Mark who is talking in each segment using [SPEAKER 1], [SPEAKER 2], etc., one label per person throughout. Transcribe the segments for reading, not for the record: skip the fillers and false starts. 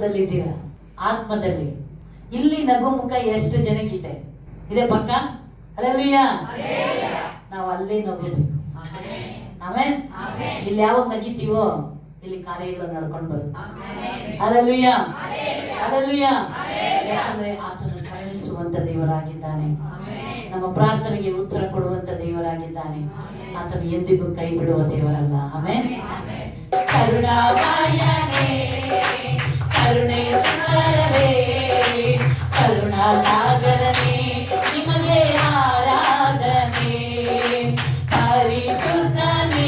[SPEAKER 1] ಲೋಕದಲ್ಲಿದ್ದೀರಾ, ಆತ್ಮದಲ್ಲಿ. ಇಲ್ಲಿ ನಗು ಮುಖ ಎಷ್ಟು ಜನಕ್ಕಿದೆ? ಇದೆ ಪಕ್ಕ. ಹಲ್ಲೆಲೂಯಾ. ನಾವು ಅಲ್ಲೇ ನಗಬೇಕು. ಆಮೆನ್. ಇಲ್ಲಿ ಯಾವಾಗ ನಗಿತೀವೋ ಇಲ್ಲಿ ಕಾರ್ಯಗಳು ನಡ್ಕೊಂಡು ಬರುತ್ತೆ. ಹಲ್ಲೆಲೂಯಾ. ಹಲ್ಲೆಲೂಯಾ. ಯಾಕಂದ್ರೆ ಆತನು ಕರುಣಿಸುವಂತ ದೇವರಾಗಿದ್ದಾನೆ, ನಮ್ಮ ಪ್ರಾರ್ಥನೆಗೆ ಉತ್ತರ ಕೊಡುವಂತ ದೇವರಾಗಿದ್ದಾನೆ. ಆತನು ಎಂದಿಗೂ ಕೈ ಬಿಡುವ ದೇವರಲ್ಲ. ಆಮೆನ್. ಕರುಣಾಮಯನೇ, ಕರುಣೆಯ ಸುಂದರವೇ, ಕರುಣಾ ಸಾಗರನೇ, ನಿಮಗೆ ಆರಾಧನೆ. ಪರಿಶುದ್ಧನೇ,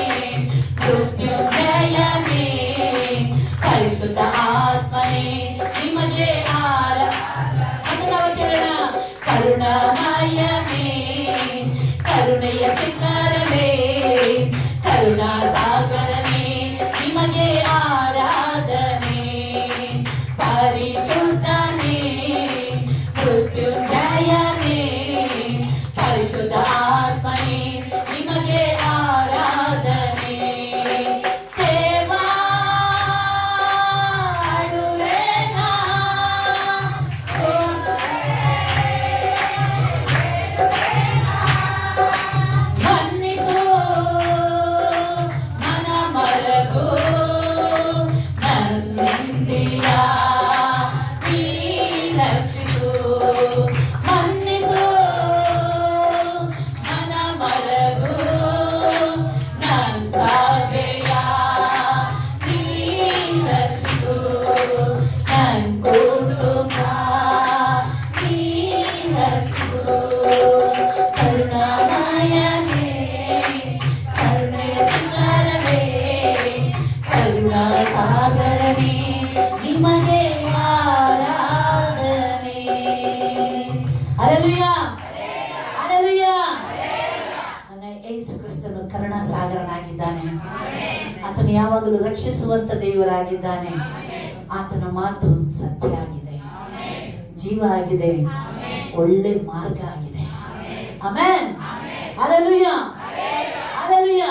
[SPEAKER 1] ಮೃತ್ಯುಂಜಯನೇ, ಪರಿಶುದ್ಧ ಆತ್ಮನೇ, ನಿಮಗೆ ಕರುಣಾಮಯನೇ, ಕರುಣೆಯ ಶಿಖರವೇ, ಕರುಣಾ ಸಾಗರನೇ, ನಿಮಗೆ ಆರಾಧನೆ. ಪರಿಶುದ್ಧನೇ, ಮೃತ್ಯುಂಜಯನೇ, ಪರಿಶುದ್ಧ ಆತ್ಮನೇ, ನಿಮಗೆ ಆರಾಧನೆ. ಆತನು ಯಾವಾಗಲೂ ರಕ್ಷಿಸುವಂತ ದೇವರಾಗಿದ್ದಾನೆ. ಆತನ ಮಾತು ಸತ್ಯ ಆಗಿದೆ, ಜೀವ ಆಗಿದೆ, ಒಳ್ಳೆ ಮಾರ್ಗ ಆಗಿದೆ. ಆಮೆನ್. ಹಲ್ಲೆಲೂಯಾ. ಹಲ್ಲೆಲೂಯಾ.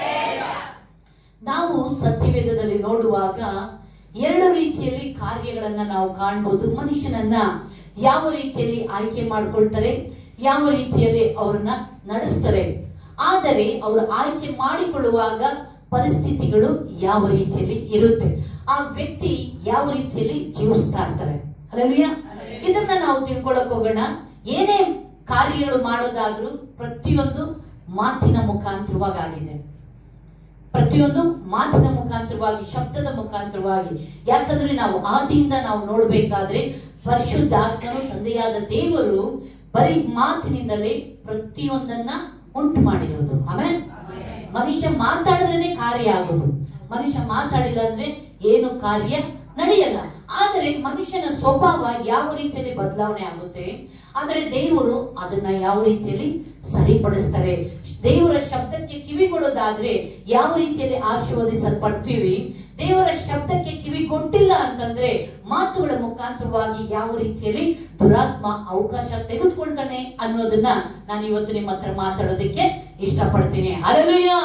[SPEAKER 1] ನಾವು ಸತ್ಯವೇದದಲ್ಲಿ ನೋಡುವಾಗ ಎರಡು ರೀತಿಯಲ್ಲಿ ಕಾರ್ಯಗಳನ್ನ ನಾವು ಕಾಣಬಹುದು. ಮನುಷ್ಯನನ್ನ ಯಾವ ರೀತಿಯಲ್ಲಿ ಆಯ್ಕೆ ಮಾಡಿಕೊಳ್ತಾರೆ, ಯಾವ ರೀತಿಯಲ್ಲಿ ಅವರನ್ನ ನಡೆಸ್ತಾರೆ. ಆದರೆ ಅವರು ಆಯ್ಕೆ ಮಾಡಿಕೊಳ್ಳುವಾಗ ಪರಿಸ್ಥಿತಿಗಳು ಯಾವ ರೀತಿಯಲ್ಲಿ ಇರುತ್ತೆ, ಆ ವ್ಯಕ್ತಿ ಯಾವ ರೀತಿಯಲ್ಲಿ ಜೀವಿಸ್ತಾ ಇರ್ತಾರೆ. ಹಲ್ಲೆಲೂಯಾ. ಇದನ್ನ ನಾವು ತಿಳ್ಕೊಳ್ಳಕ್ ಹೋಗೋಣ. ಏನೇ ಕಾರ್ಯಗಳು ಮಾಡೋದಾದ್ರೂ ಪ್ರತಿಯೊಂದು ಮಾತಿನ ಮುಖಾಂತರವಾಗಿ ಆಗಿದೆ, ಪ್ರತಿಯೊಂದು ಮಾತಿನ ಮುಖಾಂತರವಾಗಿ, ಶಬ್ದದ ಮುಖಾಂತರವಾಗಿ. ಯಾಕಂದ್ರೆ ನಾವು ಆದಿಯಿಂದ ನಾವು ನೋಡ್ಬೇಕಾದ್ರೆ ಪರಿಶುದ್ಧಾತ್ಮನು ತಂದೆಯಾದ ದೇವರು ಬರೀ ಮಾತಿನಿಂದಲೇ ಪ್ರತಿಯೊಂದನ್ನ ಉಂಟು ಮಾಡಿರೋದು. ಆಮೇಲೆ ಮನುಷ್ಯ ಮಾತಾಡಿದ್ರೇನೆ ಕಾರ್ಯ ಆಗೋದು, ಮನುಷ್ಯ ಮಾತಾಡಿಲ್ಲ ಅಂದ್ರೆ ಏನು ಕಾರ್ಯ ನಡೆಯಲ್ಲ. ಆದರೆ ಮನುಷ್ಯನ ಸ್ವಭಾವ ಯಾವ ರೀತಿಯಲ್ಲಿ ಬದಲಾವಣೆ ಆಗುತ್ತೆ, ಆದರೆ ದೇವರು ಅದನ್ನ ಯಾವ ರೀತಿಯಲ್ಲಿ ಸರಿಪಡಿಸ್ತಾರೆ. ದೇವರ ಶಬ್ದಕ್ಕೆ ಕಿವಿ ಕೊಡೋದಾದ್ರೆ ಯಾವ ರೀತಿಯಲ್ಲಿ ಆಶೀರ್ವದಿಸಲ್ಪಡ್ತೀವಿ, ದೇವರ ಶಬ್ದಕ್ಕೆ ಕಿವಿ ಕೊಟ್ಟಿಲ್ಲ ಅಂತಂದ್ರೆ ಮಾತುಗಳ ಮುಖಾಂತರವಾಗಿ ಯಾವ ರೀತಿಯಲ್ಲಿ ದುರಾತ್ಮ ಅವಕಾಶ ತೆಗೆದುಕೊಳ್ತಾನೆ ಅನ್ನೋದನ್ನ ನಾನು ಇವತ್ತು ನಿಮ್ಮ ಹತ್ರ ಮಾತಾಡೋದಕ್ಕೆ ಇಷ್ಟಪಡ್ತೀನಿ. ಹಲ್ಲೆಲೂಯಾ.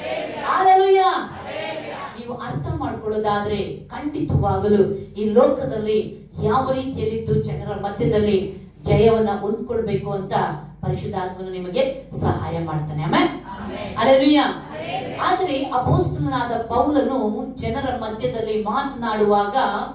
[SPEAKER 1] ಹಲ್ಲೆಲೂಯಾ. ನೀವು ಅರ್ಥ ಮಾಡ್ಕೊಳ್ಳೋದಾದ್ರೆ ಖಂಡಿತವಾಗಲು ಈ ಲೋಕದಲ್ಲಿ ಯಾವ ರೀತಿಯಲ್ಲಿದ್ದು ಜನರ ಮಧ್ಯದಲ್ಲಿ ಜಯವನ್ನ ಹೊಂದ್ಕೊಳ್ಬೇಕು ಅಂತ ಪರಿಶುದ್ಧಾತ್ಮನು ನಿಮಗೆ ಸಹಾಯ ಮಾಡ್ತಾನೆ. ಆಮೆನ್. ಹಲ್ಲೆಲೂಯಾ. ಆದ್ರೆ ಅಪೊಸ್ತಲನಾದ ಪೌಲನು ಜನರ ಮಧ್ಯದಲ್ಲಿ ಮಾತನಾಡುವಾಗ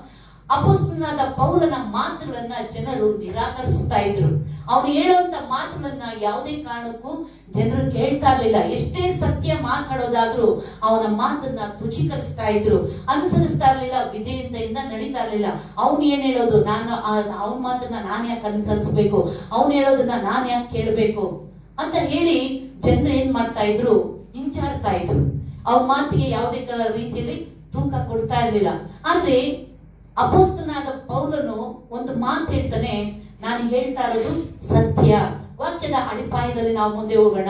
[SPEAKER 1] ಅಪೊಸ್ತಲನಾದ ಪೌಲನ ಮಾತುಗಳನ್ನ ಜನರು ನಿರಾಕರಿಸ್ತಾ ಇದ್ರು. ಅವನು ಹೇಳುವಂತ ಮಾತುಗಳನ್ನ ಯಾವುದೇ ಕಾರಣಕ್ಕೂ ಜನರು ಕೇಳ್ತಾ ಇರ್ಲಿಲ್ಲ. ಎಷ್ಟೇ ಸತ್ಯ ಮಾತಾಡೋದಾದ್ರೂ ಅವನ ಮಾತನ್ನ ತುಚೀಕರಿಸ್ತಾ ಇದ್ರು, ಅನುಸರಿಸ್ತಾ ಇರ್ಲಿಲ್ಲ, ವಿಧೇಯತೆಯಿಂದ ನಡೀತಾ ಇರ್ಲಿಲ್ಲ. ಅವನು ಏನ್ ಹೇಳೋದು, ನಾನು ಅವನ ಮಾತನ್ನ ನಾನ್ ಯಾಕೆ ಅನುಸರಿಸ್ಬೇಕು, ಅವನು ಹೇಳೋದನ್ನ ನಾನ್ ಯಾಕೆ ಕೇಳ್ಬೇಕು ಅಂತ ಹೇಳಿ ಜನರು ಏನ್ ಮಾಡ್ತಾ ಇದ್ರು, ಹಿಂಚಾಡ್ತಾ ಇದ್ರು. ಅವ್ರ ಮಾತಿಗೆ ಯಾವುದೇ ರೀತಿಯಲ್ಲಿ ತೂಕ ಕೊಡ್ತಾ ಇರ್ಲಿಲ್ಲ. ಆದ್ರೆ ಅಪೊಸ್ತಲನಾದ ಪೌಲನು ಒಂದು ಮಾತು ಹೇಳ್ತಾನೆ, ನಾನು ಹೇಳ್ತಾ ಇರೋದು ಸತ್ಯ. ವಾಕ್ಯದ ಅಡಿಪಾಯದಲ್ಲಿ ನಾವು ಮುಂದೆ ಹೋಗೋಣ.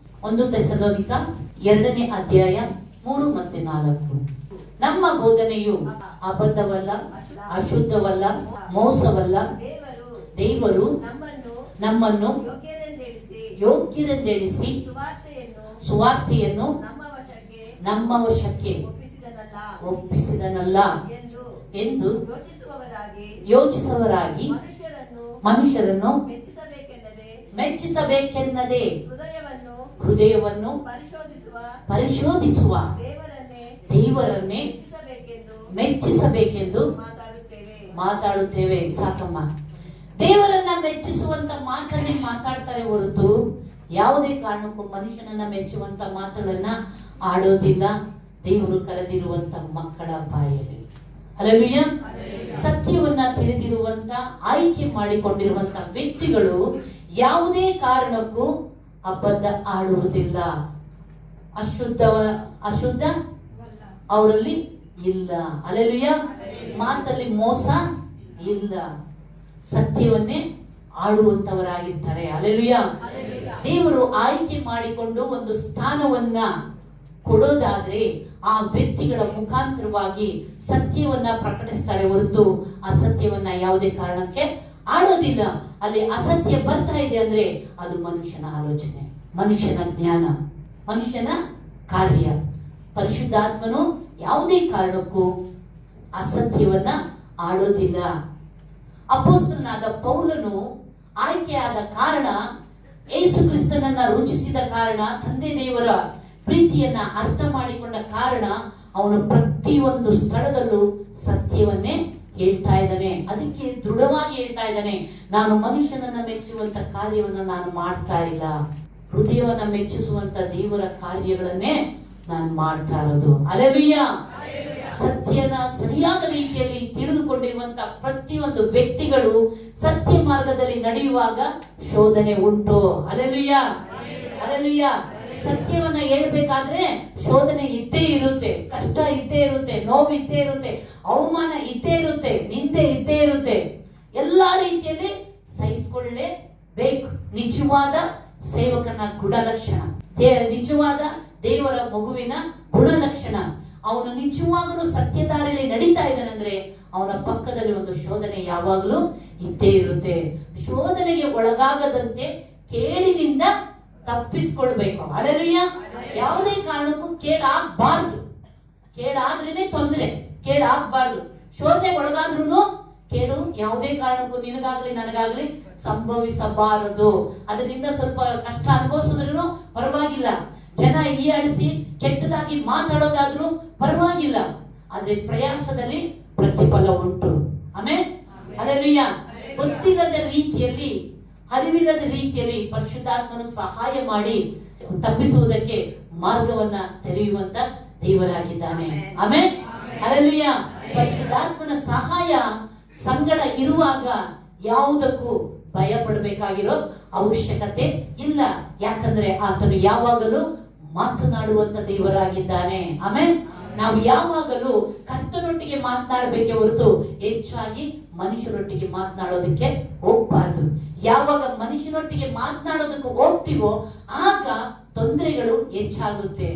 [SPEAKER 1] 1 ಥೆಸಲೋನಿಕ 2ನೇ ಅಧ್ಯಾಯ 3 ಮತ್ತು 4. ನಮ್ಮ ಬೋಧನೆಯು ಅಬದ್ಧವಲ್ಲ, ಅಶುದ್ಧವಲ್ಲ, ಮೋಸವಲ್ಲ. ದೇವರು ನಮ್ಮನ್ನು ಯೋಗ್ಯರೆಂದೆಣಿಸಿ ಸುವಾರ್ತೆಯನ್ನು ನಮ್ಮ ವಶಕ್ಕೆ ಒಪ್ಪಿಸಿದನಲ್ಲ ಎಂದು
[SPEAKER 2] ಯೋಚಿಸುವವರಾಗಿ
[SPEAKER 1] ಮನುಷ್ಯರನ್ನು
[SPEAKER 2] ಮೆಚ್ಚಿಸಬೇಕೆನ್ನದೆ
[SPEAKER 1] ಹೃದಯವನ್ನು ಪರಿಶೋಧಿಸುವ ದೇವರನ್ನೇ ಮೆಚ್ಚಿಸಬೇಕೆಂದು ಮಾತಾಡುತ್ತೇವೆ. ಸಾಕಮ್ಮ, ದೇವರನ್ನ ಮೆಚ್ಚಿಸುವಂತ ಮಾತನ್ನೇ ಮಾತಾಡ್ತಾರೆ ಹೊರತು ಯಾವುದೇ ಕಾರಣಕ್ಕೂ ಮನುಷ್ಯನನ್ನ ಮೆಚ್ಚುವಂತ ಮಾತುಗಳನ್ನ ಆಡೋದಿಲ್ಲ ದೇವರು ಕರೆದಿರುವಂತ ಮಕ್ಕಳ ಬಾಯಲ್ಲಿ. ಹಲ್ಲೆಲೂಯಾ. ಸತ್ಯವನ್ನ ತಿಳಿದಿರುವಂತ, ಆಯ್ಕೆ ಮಾಡಿಕೊಂಡಿರುವಂತ ವ್ಯಕ್ತಿಗಳು ಯಾವುದೇ ಕಾರಣಕ್ಕೂ ಅಬದ್ಧ ಆಡುವುದಿಲ್ಲ. ಅಶುದ್ಧ ಅವರಲ್ಲಿ ಇಲ್ಲ. ಹಲ್ಲೆಲೂಯಾ. ಮಾತಲ್ಲಿ ಮೋಸ ಇಲ್ಲ, ಸತ್ಯವನ್ನೇ ಆಡುವಂತವರಾಗಿರ್ತಾರೆ. ಹಲ್ಲೆಲೂಯಾ. ದೇವರು ಆಯ್ಕೆ ಮಾಡಿಕೊಂಡು ಒಂದು ಸ್ಥಾನವನ್ನ ಕೊಡೋದಾದ್ರೆ ಆ ವ್ಯಕ್ತಿಗಳ ಮುಖಾಂತರವಾಗಿ ಸತ್ಯವನ್ನ ಪ್ರಕಟಿಸ್ತಾರೆ ಹೊರತು ಅಸತ್ಯವನ್ನ ಯಾವುದೇ ಕಾರಣಕ್ಕೆ ಆಡೋದಿಲ್ಲ. ಅಲ್ಲಿ ಅಸತ್ಯ ಬರ್ತಾ ಇದೆ ಅಂದ್ರೆ ಅದು ಮನುಷ್ಯನ ಆಲೋಚನೆ, ಮನುಷ್ಯನ ಜ್ಞಾನ, ಮನುಷ್ಯನ ಕಾರ್ಯ. ಪರಿಶುದ್ಧಾತ್ಮನು ಯಾವುದೇ ಕಾರಣಕ್ಕೂ ಅಸತ್ಯವನ್ನ ಆಡೋದಿಲ್ಲ. ಅಪೊಸ್ತಲನಾದ ಪೌಲನು ಆಯ್ಕೆಯಾದ ಕಾರಣ, ಯೇಸು ಕ್ರಿಸ್ತನನ್ನ ರುಚಿಸಿದ ಕಾರಣ, ತಂದೆ ದೇವರ ಪ್ರೀತಿಯನ್ನ ಅರ್ಥ ಮಾಡಿಕೊಂಡ ಕಾರಣ ಅವನು ಪ್ರತಿಯೊಂದು ಸ್ಥಳದಲ್ಲೂ ಸತ್ಯವನ್ನೇ ಹೇಳ್ತಾ ಇದ್ದಾನೆ. ಅದಕ್ಕೆ ದೃಢವಾಗಿ ಹೇಳ್ತಾ ಇದ್ದಾನೆ, ನಾನು ಮನುಷ್ಯನನ್ನ ಮೆಚ್ಚುವಂತ ಕಾರ್ಯವನ್ನ ನಾನು ಮಾಡ್ತಾ ಇಲ್ಲ, ಹೃದಯವನ್ನ ಮೆಚ್ಚಿಸುವಂತ ದೇವರ ಕಾರ್ಯಗಳನ್ನೇ ನಾನು ಮಾಡ್ತಾ ಇರೋದು. ಹಲ್ಲೆಲೂಯಾ. ಸತ್ಯನ ಸರಿಯಾದ ರೀತಿಯಲ್ಲಿ ತಿಳಿದುಕೊಂಡಿರುವಂತ ಪ್ರತಿಯೊಂದು ವ್ಯಕ್ತಿಗಳು ಸತ್ಯ ಮಾರ್ಗದಲ್ಲಿ ನಡೆಯುವಾಗ ಶೋಧನೆ ಉಂಟು. ಹಲ್ಲೆಲೂಯಾ. ಹಲ್ಲೆಲೂಯಾ. ಸತ್ಯವನ್ನ ಹೇಳ್ಬೇಕಾದ್ರೆ ಶೋಧನೆ ಇದ್ದೇ ಇರುತ್ತೆ, ಕಷ್ಟ ಇದ್ದೇ ಇರುತ್ತೆ, ನೋವು ಇದ್ದೇ ಇರುತ್ತೆ, ಅವಮಾನ ಇದ್ದೇ ಇರುತ್ತೆ, ನಿಂದೆ ಇದ್ದೇ ಇರುತ್ತೆ. ಎಲ್ಲಾ ರೀತಿಯಲ್ಲಿ ಸಹಿಸಿಕೊಳ್ಳಲೇಬೇಕು. ನಿಜವಾದ ಸೇವಕನ ಗುಣಲಕ್ಷಣ, ನಿಜವಾದ ದೇವರ ಮಗುವಿನ ಗುಣಲಕ್ಷಣ. ಅವನು ನಿಜವಾಗಲೂ ಸತ್ಯದಾರಿಯಲ್ಲಿ ನಡೀತಾ ಇದ್ದಾನಂದ್ರೆ ಅವನ ಪಕ್ಕದಲ್ಲಿ ಒಂದು ಶೋಧನೆ ಯಾವಾಗಲೂ ಇದ್ದೇ ಇರುತ್ತೆ. ಶೋಧನೆಗೆ ಒಳಗಾಗದಂತೆ ಕೇಳಿನಿಂದ ತಪ್ಪಿಸ್ಕೊಳ್ಬೇಕು. ಹಲ್ಲೆಲೂಯಾ. ಯಾವುದೇ ಕಾರಣಕ್ಕೂ ಕೇಡಾಗಬಾರ್ದು. ಕೇಡಾದ್ರೇನೆ ತೊಂದರೆ, ಕೇಡಾಗಬಾರ್ದು. ಶೋಧನೆಗೆ ಒಳಗಾದ್ರೂ ಕೇಡು ಯಾವುದೇ ಕಾರಣಕ್ಕೂ ನಿನಗಾಗ್ಲಿ ನನಗಾಗ್ಲಿ ಸಂಭವಿಸಬಾರದು. ಅದರಿಂದ ಸ್ವಲ್ಪ ಕಷ್ಟ ಅನುಭವಿಸಿದ್ರು ಪರವಾಗಿಲ್ಲ, ಜನ ಹೀಯಾಳಿಸಿ ಕೆಟ್ಟದಾಗಿ ಮಾತಾಡೋದಾದ್ರೂ ಪರವಾಗಿಲ್ಲ, ಆದ್ರೆ ಪ್ರಯಾಸದಲ್ಲಿ ಪ್ರತಿಫಲ ಉಂಟು. ಆಮೇಲೆ ಹಲ್ಲೆಲೂಯಾ. ಗೊತ್ತಿಲ್ಲದ ರೀತಿಯಲ್ಲಿ, ಅರಿವಿಲ್ಲದ ರೀತಿಯಲ್ಲಿ ಪರಿಶುದ್ಧಾತ್ಮನು ಸಹಾಯ ಮಾಡಿ ತಪ್ಪಿಸುವುದಕ್ಕೆ ಮಾರ್ಗವನ್ನ ತೆರೆಯುವಂತ ದೇವರಾಗಿದ್ದಾನೆ. ಆಮೇಲೆ ಹಲ್ಲೆಲೂಯಾ. ಪರಿಶುದ್ಧಾತ್ಮನ ಸಹಾಯ ಸಂಗಡ ಇರುವಾಗ ಯಾವುದಕ್ಕೂ ಭಯ ಪಡಬೇಕಾಗಿರೋ ಅವಶ್ಯಕತೆ ಇಲ್ಲ. ಯಾಕಂದ್ರೆ ಆತನು ಯಾವಾಗಲೂ ಮಾತನಾಡುವಂತ ದೇವರಾಗಿದ್ದಾನೆ. ಆಮೇಲೆ ನಾವು ಯಾವಾಗಲೂ ಕರ್ತನೊಟ್ಟಿಗೆ ಮಾತನಾಡಬೇಕೆ ಹೊರತು ಹೆಚ್ಚಾಗಿ ಮನುಷ್ಯರೊಟ್ಟಿಗೆ ಮಾತನಾಡೋದಕ್ಕೆ ಹೋಗ್ಬಾರ್ದು. ಯಾವಾಗ ಮನುಷ್ಯನೊಟ್ಟಿಗೆ ಮಾತನಾಡೋದಕ್ಕೆ ಹೋಗ್ತೀವೋ ಆಗ ತೊಂದರೆಗಳು ಹೆಚ್ಚಾಗುತ್ತೆ.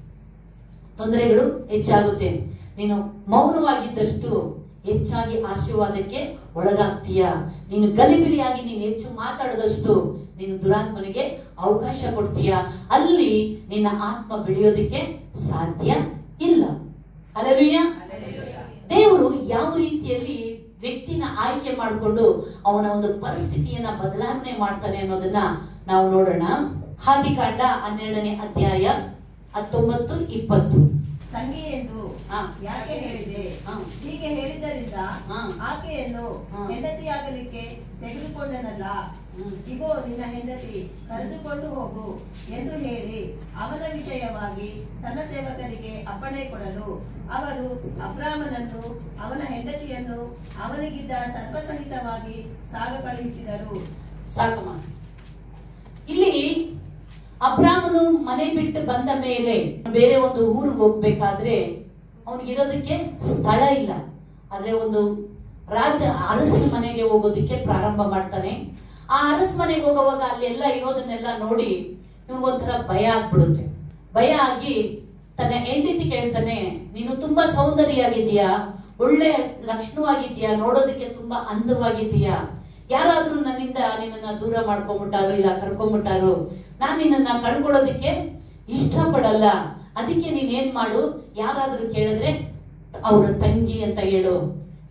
[SPEAKER 1] ನೀನು ಮೌನವಾಗಿದ್ದಷ್ಟು ಹೆಚ್ಚಾಗಿ ಆಶೀರ್ವಾದಕ್ಕೆ ಒಳಗಾಗ್ತೀಯ. ನೀನು ಗಲಿಬಿಲಿಯಾಗಿ ನೀನು ಹೆಚ್ಚು ಮಾತಾಡೋದಷ್ಟು ನೀನು ದುರಾತ್ಮನಿಗೆ ಅವಕಾಶ ಕೊಡ್ತೀಯ. ಅಲ್ಲಿ ನಿನ್ನ ಆತ್ಮ ಬೆಳೆಯೋದಕ್ಕೆ ಸಾಧ್ಯ ಇಲ್ಲ. ಹಲ್ಲೆಲೂಯಾ. ದೇವರು ಯಾವ ರೀತಿಯಲ್ಲಿ ವ್ಯಕ್ತಿನ ಆಯ್ಕೆ ಮಾಡಿಕೊಂಡು ಅವನ ಒಂದು ಪರಿಸ್ಥಿತಿಯನ್ನ ಬದಲಾವಣೆ ಮಾಡ್ತಾನೆ ಅನ್ನೋದನ್ನ ನಾವು ನೋಡೋಣ. ಆದಿಕಾಂಡ 12ನೇ ಅಧ್ಯಾಯ 19-20.
[SPEAKER 2] ತಂಗಿ ಎಂದು ಯಾಕೆ ಹೇಳಿದೆ? ಹೀಗೆ ಹೇಳಿದ್ದರಿಂದ ಆಕೆಯನ್ನು ಹೆಂಡತಿಯಾಗಲಿಕ್ಕೆ ತೆಗೆದುಕೊಂಡನಲ್ಲ. ಇಗೋ ನಿನ್ನ ಹೆಂಡತಿ, ಕರೆದುಕೊಂಡು ಹೋಗು ಎಂದು ಹೇಳಿ ಅವನ ವಿಷಯವಾಗಿ ತನ್ನ ಸೇವಕರಿಗೆ ಅಪ್ಪಣೆ ಕೊಡಲು ಅವರು ಅಬ್ರಾಮನನ್ನು ಅವನ ಹೆಂಡತಿಯನ್ನು ಅವನಿಗಿದ್ದ ಸರ್ವಸಹಿತವಾಗಿ ಸಾಗ ಕಳುಹಿಸಿದರು.
[SPEAKER 1] ಸಾಕಮ್ಮ. ಇಲ್ಲಿ ಅಬ್ರಾಮನು ಮನೆ ಬಿಟ್ಟು ಬಂದ ಮೇಲೆ ಬೇರೆ ಒಂದು ಊರಿಗೆ ಹೋಗ್ಬೇಕಾದ್ರೆ ಅವನಿಗಿರೋದಕ್ಕೆ ಸ್ಥಳ ಇಲ್ಲ. ಆದ್ರೆ ಒಂದು ಅರಸನ ಮನೆಗೆ ಹೋಗೋದಕ್ಕೆ ಪ್ರಾರಂಭ ಮಾಡ್ತಾನೆ. ಆ ಅರಸ ಮನೆಗೆ ಹೋಗುವಾಗ ಅಲ್ಲೆಲ್ಲ ಇರೋದನ್ನೆಲ್ಲ ನೋಡಿ ಇವನಿಗೊಂಥರ ಭಯ ಆಗ್ಬಿಡುತ್ತೆ. ಭಯ ಆಗಿ ತನ್ನ ಹೆಂಡತಿ ಕೇಳ್ತಾನೆ, ನೀನು ತುಂಬಾ ಸೌಂದರ್ಯಾಗಿದ್ದೀಯಾ, ಒಳ್ಳೆ ಲಕ್ಷಣವಾಗಿದ್ದೀಯಾ, ನೋಡೋದಕ್ಕೆ ತುಂಬಾ ಅಂದವಾಗಿದ್ದೀಯಾ, ಯಾರಾದ್ರೂ ನಿನ್ನನ್ನ ದೂರ ಮಾಡ್ಕೊಂಡ್ಬಿಟ್ಟಾರು ಇಲ್ಲ ಕರ್ಕೊಂಡ್ಬಿಟ್ಟಾರು, ನಾನ್ ನಿನ್ನನ್ನ ಕಳ್ಕೊಳ್ಳೋದಿಕ್ಕೆ ಇಷ್ಟಪಡಲ್ಲ. ಅದಕ್ಕೆ ನೀನ್ ಏನ್ ಮಾಡು, ಯಾರಾದ್ರೂ ಕೇಳಿದ್ರೆ ಅವ್ರ ತಂಗಿ ಅಂತ ಹೇಳು,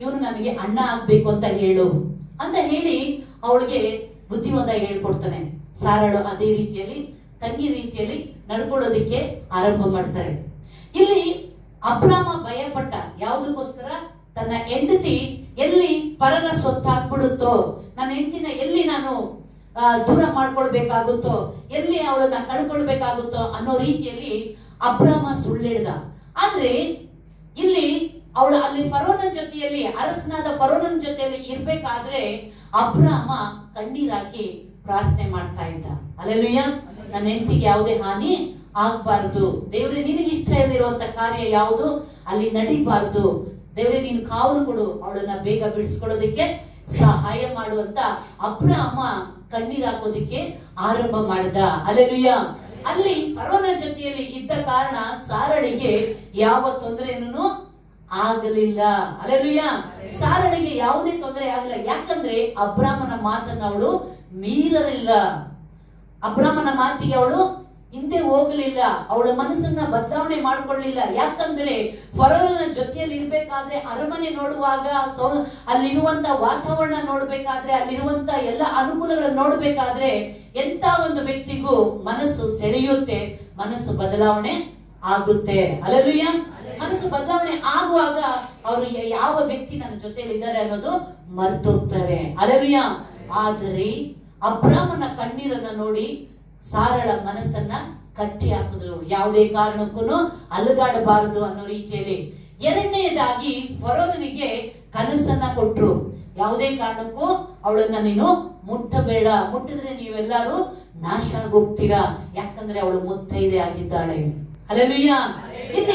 [SPEAKER 1] ಇವನು ನನಗೆ ಅಣ್ಣ ಆಗ್ಬೇಕು ಅಂತ ಹೇಳು ಅಂತ ಹೇಳಿ ಅವಳಿಗೆ ಬುದ್ಧಿವಾದ ಹೇಳ್ಕೊಡ್ತಾನೆ. ಸಾರಳು ಅದೇ ರೀತಿಯಲ್ಲಿ ತಂಗಿ ರೀತಿಯಲ್ಲಿ ನಡ್ಕೊಳ್ಳೋದಿಕ್ಕೆ ಆರಂಭ ಮಾಡ್ತಾರೆ. ಇಲ್ಲಿ ಅಬ್ರಾಮ ಭಯ ಪಟ್ಟ. ಯಾವುದಕ್ಕೋಸ್ಕರ? ತನ್ನ ಹೆಂಡತಿ ಎಲ್ಲಿ ಪರರ ಸೊತ್ತಾಗ್ಬಿಡುತ್ತೋ, ನನ್ನ ಹೆಂಡತಿನ ಎಲ್ಲಿ ನಾನು ದೂರ ಮಾಡ್ಕೊಳ್ಬೇಕಾಗುತ್ತೋ, ಎಲ್ಲಿ ಅವಳನ್ನ ಕಳ್ಕೊಳ್ಬೇಕಾಗುತ್ತೋ ಅನ್ನೋ ರೀತಿಯಲ್ಲಿ ಅಬ್ರಾಮ ಸುಳ್ಳು ಹೇಳ್ದ. ಆದ್ರೆ ಇಲ್ಲಿ ಅವಳು ಅಲ್ಲಿ ಫರೋನ ಜೊತೆಯಲ್ಲಿ, ಅರಸನಾದ ಫರೋನನ ಜೊತೆಯಲ್ಲಿ ಇರ್ಬೇಕಾದ್ರೆ ಅಬ್ರಾಮ ಕಣ್ಣೀರಾಕಿ ಪ್ರಾರ್ಥನೆ ಮಾಡ್ತಾ ಇದ್ದ. ಹಲ್ಲೆಲೂಯಾ. ನನ್ನ ಹೆಂಡತಿಗೆ ಯಾವುದೇ ಹಾನಿ ಆಗ್ಬಾರ್ದು ದೇವ್ರೆ, ನಿನಗೆ ಇಷ್ಟ ಇರುವಂತ ಕಾರ್ಯ ಯಾವುದು ಅಲ್ಲಿ ನಡೀಬಾರ್ದು ದೇವ್ರೆ, ನೀನು ಕಾವಲು ಕೊಡು, ಅವಳನ್ನ ಬೇಗ ಬಿಡಿಸ್ಕೊಳ್ಳೋದಿಕ್ಕೆ ಸಹಾಯ ಮಾಡುವಂತ ಅಬ್ರಾಮ ಕಣ್ಣೀರ್ ಹಾಕೋದಿಕ್ಕೆ ಆರಂಭ ಮಾಡ್ದ. ಹಲ್ಲೆಲೂಯಾ. ಅಲ್ಲಿ ಫರೋನ ಜೊತೆಯಲ್ಲಿ ಇದ್ದ ಕಾರಣ ಸಾರಳಿಗೆ ಯಾವ ತೊಂದರೆನೂ ಆಗಲಿಲ್ಲ. ಹಲ್ಲೆಲೂಯಾ. ಸಾರಳಿಗೆ ಯಾವುದೇ ತೊಂದರೆ ಆಗಲಿಲ್ಲ. ಯಾಕಂದ್ರೆ ಅಬ್ರಾಮನ ಮಾತನ್ನ ಅವಳು ಮೀರಲಿಲ್ಲ. ಅಬ್ರಾಮನ ಮಾತಿಗೆ ಅವಳು ಹಿಂದೆ ಹೋಗಲಿಲ್ಲ. ಅವಳ ಮನಸ್ಸನ್ನ ಬದಲಾವಣೆ ಮಾಡ್ಕೊಳ್ಳಿಲ್ಲ. ಯಾಕಂದ್ರೆ ಫರೋನ ಜೊತೆಯಲ್ಲಿ ಇರ್ಬೇಕಾದ್ರೆ, ಅರಮನೆ ನೋಡುವಾಗ, ಅಲ್ಲಿರುವಂತ ವಾತಾವರಣ ನೋಡ್ಬೇಕಾದ್ರೆ, ಅಲ್ಲಿರುವಂತ ಎಲ್ಲ ಅನುಕೂಲಗಳನ್ನ ನೋಡ್ಬೇಕಾದ್ರೆ ಎಂತ ಒಂದು ವ್ಯಕ್ತಿಗೂ ಮನಸ್ಸು ಸೆಳೆಯುತ್ತೆ, ಮನಸ್ಸು ಬದಲಾವಣೆ ಆಗುತ್ತೆ. ಹಲ್ಲೆಲೂಯಾ. ಮನಸ್ಸು ಬದಲಾವಣೆ ಆಗುವಾಗ ಅವರು ಯಾವ ವ್ಯಕ್ತಿ ನನ್ನ ಜೊತೆಯಲ್ಲಿ ಇದ್ದಾರೆ ಅನ್ನೋದು ಮರ್ತೋಗ್ತಾರೆ. ಹಲ್ಲೆಲೂಯಾ. ಆದರೆ ಅಬ್ರಾಮನ ಕಣ್ಣೀರನ್ನ ನೋಡಿ ಸಾರಳ ಮನಸ್ಸನ್ನ ಕಟ್ಟಿ ಹಾಕಿದ್ರು. ಯಾವುದೇ ಕಾರಣಕ್ಕೂ ಅಲುಗಾಡಬಾರದು ಅನ್ನೋ ರೀತಿಯಲ್ಲಿ. ಎರಡನೆಯದಾಗಿ ಫರೋನನಿಗೆ ಕನಸನ್ನ ಕೊಟ್ರು. ಯಾವುದೇ ಕಾರಣಕ್ಕೂ ಅವಳನ್ನ ನೀನು ಮುಟ್ಟಬೇಡ, ಮುಟ್ಟಿದ್ರೆ ನೀವೆಲ್ಲರೂ ನಾಶ ಆಗೋಗ್ತೀರಾ, ಯಾಕಂದ್ರೆ ಅವಳು ಮುತ್ತೈದೆ ಆಗಿದ್ದಾಳೆ. ಹಲ್ಲೆಲೂಯಾ. ಇಲ್ಲಿ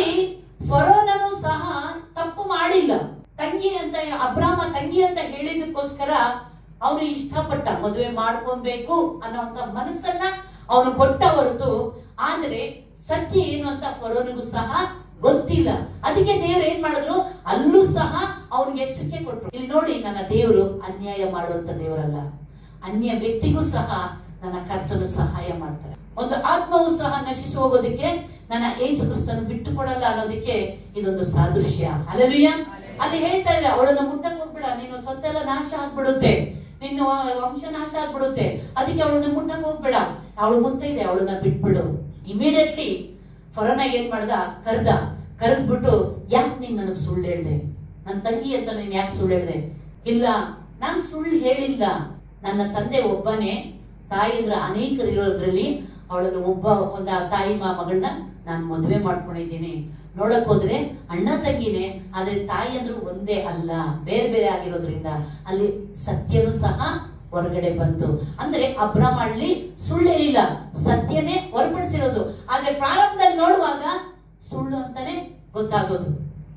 [SPEAKER 1] ಫರೋನನು ಸಹ ತಪ್ಪು ಮಾಡಿಲ್ಲ. ತಂಗಿ ಅಂತ ಅಬ್ರಾಮ ತಂಗಿ ಅಂತ ಹೇಳಿದಕ್ಕೋಸ್ಕರ ಅವನು ಇಷ್ಟಪಟ್ಟ, ಮದುವೆ ಮಾಡ್ಕೊಬೇಕು ಅನ್ನೋಂತ ಮನಸ್ಸನ್ನ ಅವನು ಕೊಟ್ಟ ಹೊರತು, ಆದ್ರೆ ಸತ್ಯ ಏನು ಅಂತ ಫರೋನಿಗೂ ಸಹ ಗೊತ್ತಿಲ್ಲ. ಅದಕ್ಕೆ ದೇವ್ರು ಏನ್ ಮಾಡಿದ್ರು, ಅಲ್ಲೂ ಸಹ ಅವನಿಗೆ ಎಚ್ಚರಿಕೆ ಕೊಟ್ರು. ಇಲ್ಲಿ ನೋಡಿ, ನನ್ನ ದೇವರು ಅನ್ಯಾಯ ಮಾಡುವಂತ ದೇವರಲ್ಲ, ಅನ್ಯ ವ್ಯಕ್ತಿಗೂ ಸಹ ನನ್ನ ಕರ್ತನು ಸಹಾಯ ಮಾಡ್ತಾರೆ. ಒಂದು ಆತ್ಮವು ಸಹ ನಶಿಸಿ ಹೋಗೋದಿಕ್ಕೆ ನನ್ನ ಯೇಸು ಕ್ರಿಸ್ತನು ಬಿಟ್ಟು ಕೊಡಲ್ಲ ಅನ್ನೋದಕ್ಕೆ ಇದೊಂದು ಸಾದೃಶ್ಯ. ಹಲ್ಲೆಲೂಯಾ. ಅಲ್ಲಿ ಹೇಳ್ತಾ ಇದ್ದಾರೆ, ಅವಳನ್ನ ಮುಟ್ಟಕ್ ಹೋಗ್ಬೇಡ, ನೀನು ಸೊತ್ತೆಲ್ಲ ನಾಶ ಆಗ್ಬಿಡುತ್ತೆ, ನಿನ್ನ ವಂಶ ನಾಶ ಆಗ್ಬಿಡುತ್ತೆ, ಅದಕ್ಕೆ ಅವಳನ್ನ ಮುಟ್ಟಕ್ ಹೋಗ್ಬೇಡ, ಅವಳು ಮುತ್ತೈದೆ, ಅವಳನ್ನ ಬಿಟ್ಬಿಡು. ಇಮಿಡಿಯೇಟ್ಲಿ ಫರೋನ ಏನ್ ಮಾಡ್ದ, ಕರೆದ್ಬಿಟ್ಟು, ಯಾಕೆ ನೀನ್ ನನಗ್ ಸುಳ್ಳು ಹೇಳ್ದೆ, ನನ್ನ ತಂಗಿ ಅಂತ ನೀನ್ ಯಾಕೆ ಸುಳ್ಳು ಹೇಳ್ದೆ? ಇಲ್ಲ, ನಾನ್ ಸುಳ್ಳು ಹೇಳಿಲ್ಲ, ನನ್ನ ತಂದೆ ಒಬ್ಬನೇ, ತಾಯಿ ಅಂದ್ರೆ ಅನೇಕರು ಇರೋದ್ರಲ್ಲಿ ಅವಳನ್ನು ಒಂದು ತಾಯಿ ಮಗಳನ್ನ ನಾನು ಮದುವೆ ಮಾಡ್ಕೊಂಡಿದ್ದೀನಿ. ನೋಡಕ್ ಹೋದ್ರೆ ಅಣ್ಣ ತಂಗಿನೇ, ಆದ್ರೆ ತಾಯಿ ಅಂದ್ರೂ ಒಂದೇ ಅಲ್ಲ, ಬೇರೆ ಬೇರೆ ಆಗಿರೋದ್ರಿಂದ ಅಲ್ಲಿ ಸತ್ಯನೂ ಸಹ ಹೊರಗಡೆ ಬಂತು. ಅಂದ್ರೆ ಅಬ್ರಾಮ ಅಲ್ಲಿ ಸುಳ್ಳು ಹೇಳಿಲ್ಲ, ಸತ್ಯನೇ ಹೊರಪಡಿಸಿರೋದು. ಆದ್ರೆ ಪ್ರಾರಂಭದಲ್ಲಿ ನೋಡುವಾಗ ಸುಳ್ಳು ಅಂತಾನೆ ಗೊತ್ತಾಗೋದು,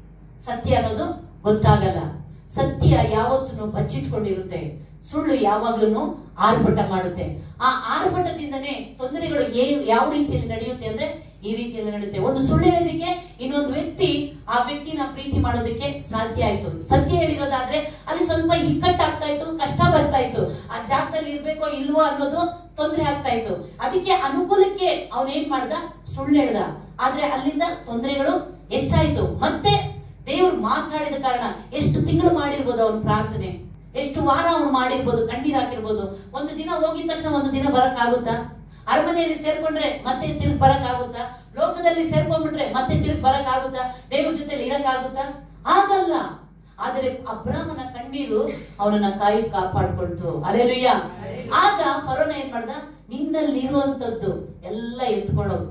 [SPEAKER 1] ಸತ್ಯ ಅನ್ನೋದು ಗೊತ್ತಾಗಲ್ಲ. ಸತ್ಯ ಯಾವತ್ತೂ ಬಚ್ಚಿಟ್ಕೊಂಡಿರುತ್ತೆ, ಸುಳ್ಳು ಯಾವಾಗ್ಲೂ ಆರ್ಭಟ ಮಾಡುತ್ತೆ. ಆ ಆರ್ಭಟದಿಂದನೇ ತೊಂದರೆಗಳು ಯಾವ ರೀತಿಯಲ್ಲಿ ನಡೆಯುತ್ತೆ ಅಂದ್ರೆ ಈ ರೀತಿಯಲ್ಲಿ ನಡೆಯುತ್ತೆ. ಒಂದು ಸುಳ್ಳು ಹೇಳೋದಕ್ಕೆ ಇನ್ನೊಂದು ವ್ಯಕ್ತಿ ಆ ವ್ಯಕ್ತಿನ ಪ್ರೀತಿ ಮಾಡೋದಕ್ಕೆ ಸಾಧ್ಯ ಆಯ್ತು. ಸತ್ಯ ಹೇಳಿರೋದಾದ್ರೆ ಅಲ್ಲಿ ಸ್ವಲ್ಪ ಇಕ್ಕಟ್ಟಾಗ್ತಾ ಇತ್ತು, ಕಷ್ಟ ಬರ್ತಾ ಇತ್ತು, ಆ ಜಾಗದಲ್ಲಿ ಇರ್ಬೇಕೋ ಇಲ್ವೋ ಅನ್ನೋದು ತೊಂದರೆ ಆಗ್ತಾ ಇತ್ತು. ಅದಕ್ಕೆ ಅನುಕೂಲಕ್ಕೆ ಅವನೇನ್ ಮಾಡ್ದ, ಸುಳ್ಳು ಹೇಳ್ದ. ಆದ್ರೆ ಅಲ್ಲಿಂದ ತೊಂದರೆಗಳು ಹೆಚ್ಚಾಯ್ತು. ಮತ್ತೆ ದೇವ್ರು ಮಾತಾಡಿದ ಕಾರಣ ಎಷ್ಟು ತಿಂಗಳು ಮಾಡಿರ್ಬೋದು ಅವನ ಪ್ರಾರ್ಥನೆ, ಎಷ್ಟು ವಾರ ಅವನು ಮಾಡಿರ್ಬೋದು, ಕಣ್ಣೀರ್ ಹಾಕಿರ್ಬೋದು. ಒಂದು ದಿನ ಹೋಗಿದ ತಕ್ಷಣ ಒಂದು ದಿನ ಬರಕ್ ಆಗುತ್ತಾ? ಅರಮನೆಯಲ್ಲಿ ಸೇರ್ಕೊಂಡ್ರೆ ಮತ್ತೆ ತಿರುಗಿ ಬರಕ್ ಆಗುತ್ತಾ? ಲೋಕದಲ್ಲಿ ಸೇರ್ಕೊಂಡ್ಬಿಟ್ರೆ ಮತ್ತೆ ತಿರುಗಿ ಬರಕ್ ಆಗುತ್ತಾ? ದೇವ್ರ ಜೊತೆಲಿ ಇರಕ್ ಆಗುತ್ತಾ? ಆಗಲ್ಲ. ಆದ್ರೆ ಅಬ್ರಾಮನ ಕಣ್ಣೀರು ಅವನನ್ನ ಕಾಪಾಡ್ಕೊಳ್ತು. ಹಲ್ಲೆಲೂಯಾ. ಆಗ ಫರೋನ ಏನ್ ಮಾಡ್ದ, ನಿನ್ನಲ್ಲಿ ಇರುವಂತದ್ದು ಎಲ್ಲ ಎತ್ಕೊಳ್ಳೋದು,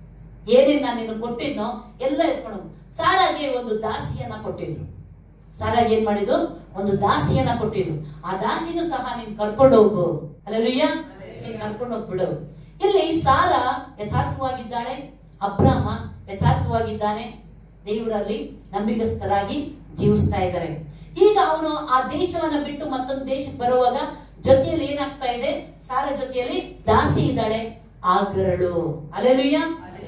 [SPEAKER 1] ಏನೇನ್ ನಾನು ನಿನ್ನ ಕೊಟ್ಟಿದ್ನೋ ಎಲ್ಲ ಎತ್ಕೊಳ್ಳೋದು. ಸಾರಾಗೆ ಒಂದು ದಾಸಿಯನ್ನ ಕೊಟ್ಟಿದ್ರು. ಸಾರಾಗೆ ಏನ್ ಮಾಡಿದ್ರು, ಒಂದು ದಾಸಿಯನ್ನ ಕೊಟ್ಟಿದ್ರು. ಆ ದಾಸಿನೂ ಸಹ ನೀನ್ ಕರ್ಕೊಂಡು ಹೋಗು. ಹಲ್ಲೆಲೂಯಾ. ನೀನ್ ಕರ್ಕೊಂಡು ಹೋಗ್ಬಿಡು. ಇಲ್ಲಿ ಸಾರ ಯಥಾರ್ಥವಾಗಿದ್ದಾಳೆ, ಅಬ್ರಾಮ ಯಥಾರ್ಥವಾಗಿದ್ದಾನೆ, ದೇವರಲ್ಲಿ ನಂಬಿಗಸ್ತರಾಗಿ ಜೀವಿಸ್ತಾ ಇದ್ದಾರೆ. ಈಗ ಅವನು ಆ ದೇಶವನ್ನ ಬಿಟ್ಟು ಮತ್ತೊಂದು ದೇಶಕ್ಕೆ ಬರುವಾಗ ಜೊತೆಯಲ್ಲಿ ಏನಾಗ್ತಾ ಇದೆ, ಸಾರ ಜೊತೆಯಲ್ಲಿ ದಾಸಿ ಇದ್ದಾಳೆ, ಆಗರಳು. ಹಲ್ಲೆಲೂಯಾ.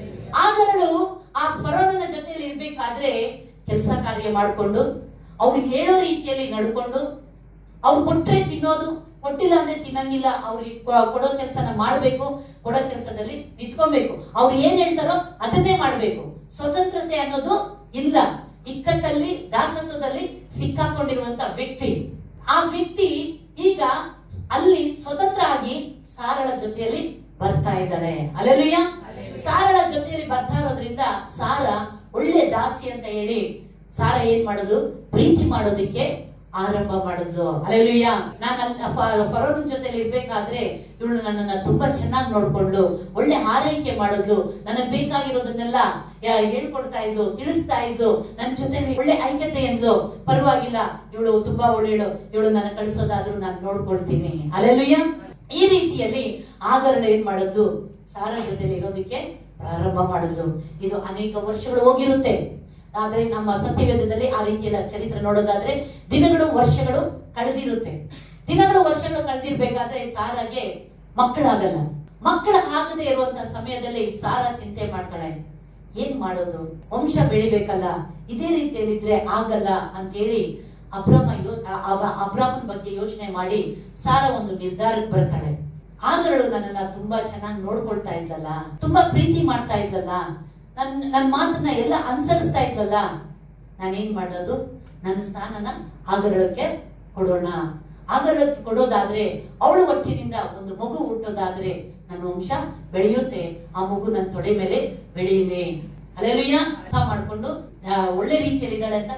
[SPEAKER 1] ಆಗರಳು ಆ ಫರೋನನ ಜೊತೆಯಲ್ಲಿ ಇರ್ಬೇಕಾದ್ರೆ ಕೆಲಸ ಕಾರ್ಯ ಮಾಡ್ಕೊಂಡು, ಅವ್ರು ಹೇಳೋ ರೀತಿಯಲ್ಲಿ ನಡ್ಕೊಂಡು, ಅವ್ರು ಕೊಟ್ರೆ ತಿನ್ನೋದು, ಕೊಟ್ಟಿಲ್ಲ ಅಂದ್ರೆ ತಿನ್ನಂಗಿಲ್ಲ, ಅವ್ರಿಗೆ ಕೊಡೋ ಕೆಲಸನ ಮಾಡ್ಬೇಕು, ಕೊಡೋ ಕೆಲಸದಲ್ಲಿ ನಿಂತ್ಕೊಬೇಕು, ಅವ್ರು ಏನ್ ಹೇಳ್ತಾರೋ ಅದನ್ನೇ ಮಾಡ್ಬೇಕು. ಸ್ವತಂತ್ರತೆ ಅನ್ನೋದು ಇಲ್ಲ. ಇಕ್ಕಟ್ಟಲ್ಲಿ ದಾಸತ್ವದಲ್ಲಿ ಸಿಕ್ಕಾಕೊಂಡಿರುವಂತ ವ್ಯಕ್ತಿ. ಆ ವ್ಯಕ್ತಿ ಈಗ ಅಲ್ಲಿ ಸ್ವತಂತ್ರ ಆಗಿ ಸಾರಳ ಜೊತೆಯಲ್ಲಿ ಬರ್ತಾ ಇದ್ದಾಳೆ. ಹಲ್ಲೆಲೂಯ. ಸಾರಳ ಜೊತೆಯಲ್ಲಿ ಬರ್ತಾ ಇರೋದ್ರಿಂದ ಸಾರ ಒಳ್ಳೆ ದಾಸಿ ಅಂತ ಹೇಳಿ ಸಾರ ಏನ್ ಮಾಡೋದು, ಪ್ರೀತಿ ಮಾಡೋದಿಕ್ಕೆ ಆರಂಭ ಮಾಡಿದ್ಲು. ಹಲ್ಲೆಲೂಯ. ನಾನು ಫರೋನ್ ಜೊತೆಲಿ ಇರ್ಬೇಕಾದ್ರೆ ಇವಳು ನನ್ನನ್ನ ತುಂಬಾ ಚೆನ್ನಾಗಿ ನೋಡ್ಕೊಂಡು ಒಳ್ಳೆ ಆರೈಕೆ ಮಾಡಿದ್ಲು, ನನಗ್ ಬೇಕಾಗಿರೋದನ್ನೆಲ್ಲ ಹೇಳ್ಕೊಡ್ತಾ ಇದ್ಲು, ತಿಳಿಸ್ತಾ ಇದ್ಲು, ನನ್ನ ಜೊತೆಲಿ ಒಳ್ಳೆ ಐಕ್ಯತೆ ಎಂದ್ಲು. ಪರವಾಗಿಲ್ಲ, ಇವಳು ತುಂಬಾ ಒಳ್ಳೆಯಳು, ಇವಳು ನನ್ನ ಕಳಿಸೋದಾದ್ರೂ ನಾನು ನೋಡ್ಕೊಳ್ತೀನಿ. ಹಲ್ಲೆಲೂಯ. ಈ ರೀತಿಯಲ್ಲಿ ಆಗರಳು ಏನ್ ಮಾಡಿದ್ಲು, ಸಾರ ಜೊತೆಲಿ ಇರೋದಕ್ಕೆ ಪ್ರಾರಂಭ ಮಾಡಿದ್ಲು. ಇದು ಅನೇಕ ವರ್ಷಗಳು ಹೋಗಿರುತ್ತೆ. ಆದ್ರೆ ನಮ್ಮ ಸತ್ಯವೇದದಲ್ಲಿ ಆ ರೀತಿಯ ಚರಿತ್ರೆ ನೋಡೋದಾದ್ರೆ ದಿನಗಳು ವರ್ಷಗಳು ಕಳೆದಿರುತ್ತೆ. ದಿನಗಳು ವರ್ಷಗಳು ಕಳೆದಿರ್ಬೇಕಾದ್ರೆ ಸಾರಾಗೆ ಮಕ್ಕಳಾಗಲ್ಲ. ಮಕ್ಕಳಾಗದೆ ಇರುವಂತ ಸಮಯದಲ್ಲಿ ಸಾರ ಚಿಂತೆ ಮಾಡ್ತಾಳೆ, ಏನ್ ಮಾಡೋದು, ವಂಶ ಬೆಳಿಬೇಕಲ್ಲ, ಇದೇ ರೀತಿಯಲ್ಲಿದ್ರೆ ಆಗಲ್ಲ ಅಂತೇಳಿ ಅಬ್ರಾಮನ್ ಬಗ್ಗೆ ಯೋಚನೆ ಮಾಡಿ ಸಾರ ಒಂದು ನಿರ್ಧಾರಕ್ಕೆ ಬರ್ತಾಳೆ. ಆಗರಳು ನನ್ನನ್ನ ತುಂಬಾ ಚೆನ್ನಾಗಿ ನೋಡ್ಕೊಳ್ತಾ ಇದ್ಲಲ್ಲ, ತುಂಬಾ ಪ್ರೀತಿ ಮಾಡ್ತಾ ಇದ್ಲಲ್ಲ, ನನ್ನ ಮಾತನ್ನ ಎಲ್ಲ ಅನುಸರಿಸ್ತಾ ಇದ್ವಲ್ಲ, ನಾನೇನ್ ಮಾಡೋದು, ನನ್ನ ಸ್ಥಾನನ ಆಗರಳಕ್ಕೆ ಕೊಡೋಣ. ಆಗರಳಕ್ಕೆ ಕೊಡೋದಾದ್ರೆ ಅವಳು ಹೊಟ್ಟಿನಿಂದ ಒಂದು ಮಗು ಹುಟ್ಟೋದಾದ್ರೆ ನನ್ನ ವಂಶ ಬೆಳೆಯುತ್ತೆ, ಆ ಮಗು ನನ್ನ ತೊಡೆ ಮೇಲೆ ಬೆಳೆಯಿದೆ. ಹಲ್ಲೆಲೂಯ. ಅರ್ಥ ಮಾಡ್ಕೊಂಡು ಒಳ್ಳೆ ರೀತಿಯಲ್ಲಿ ಇದ್ದಾಳೆ ಅಂತ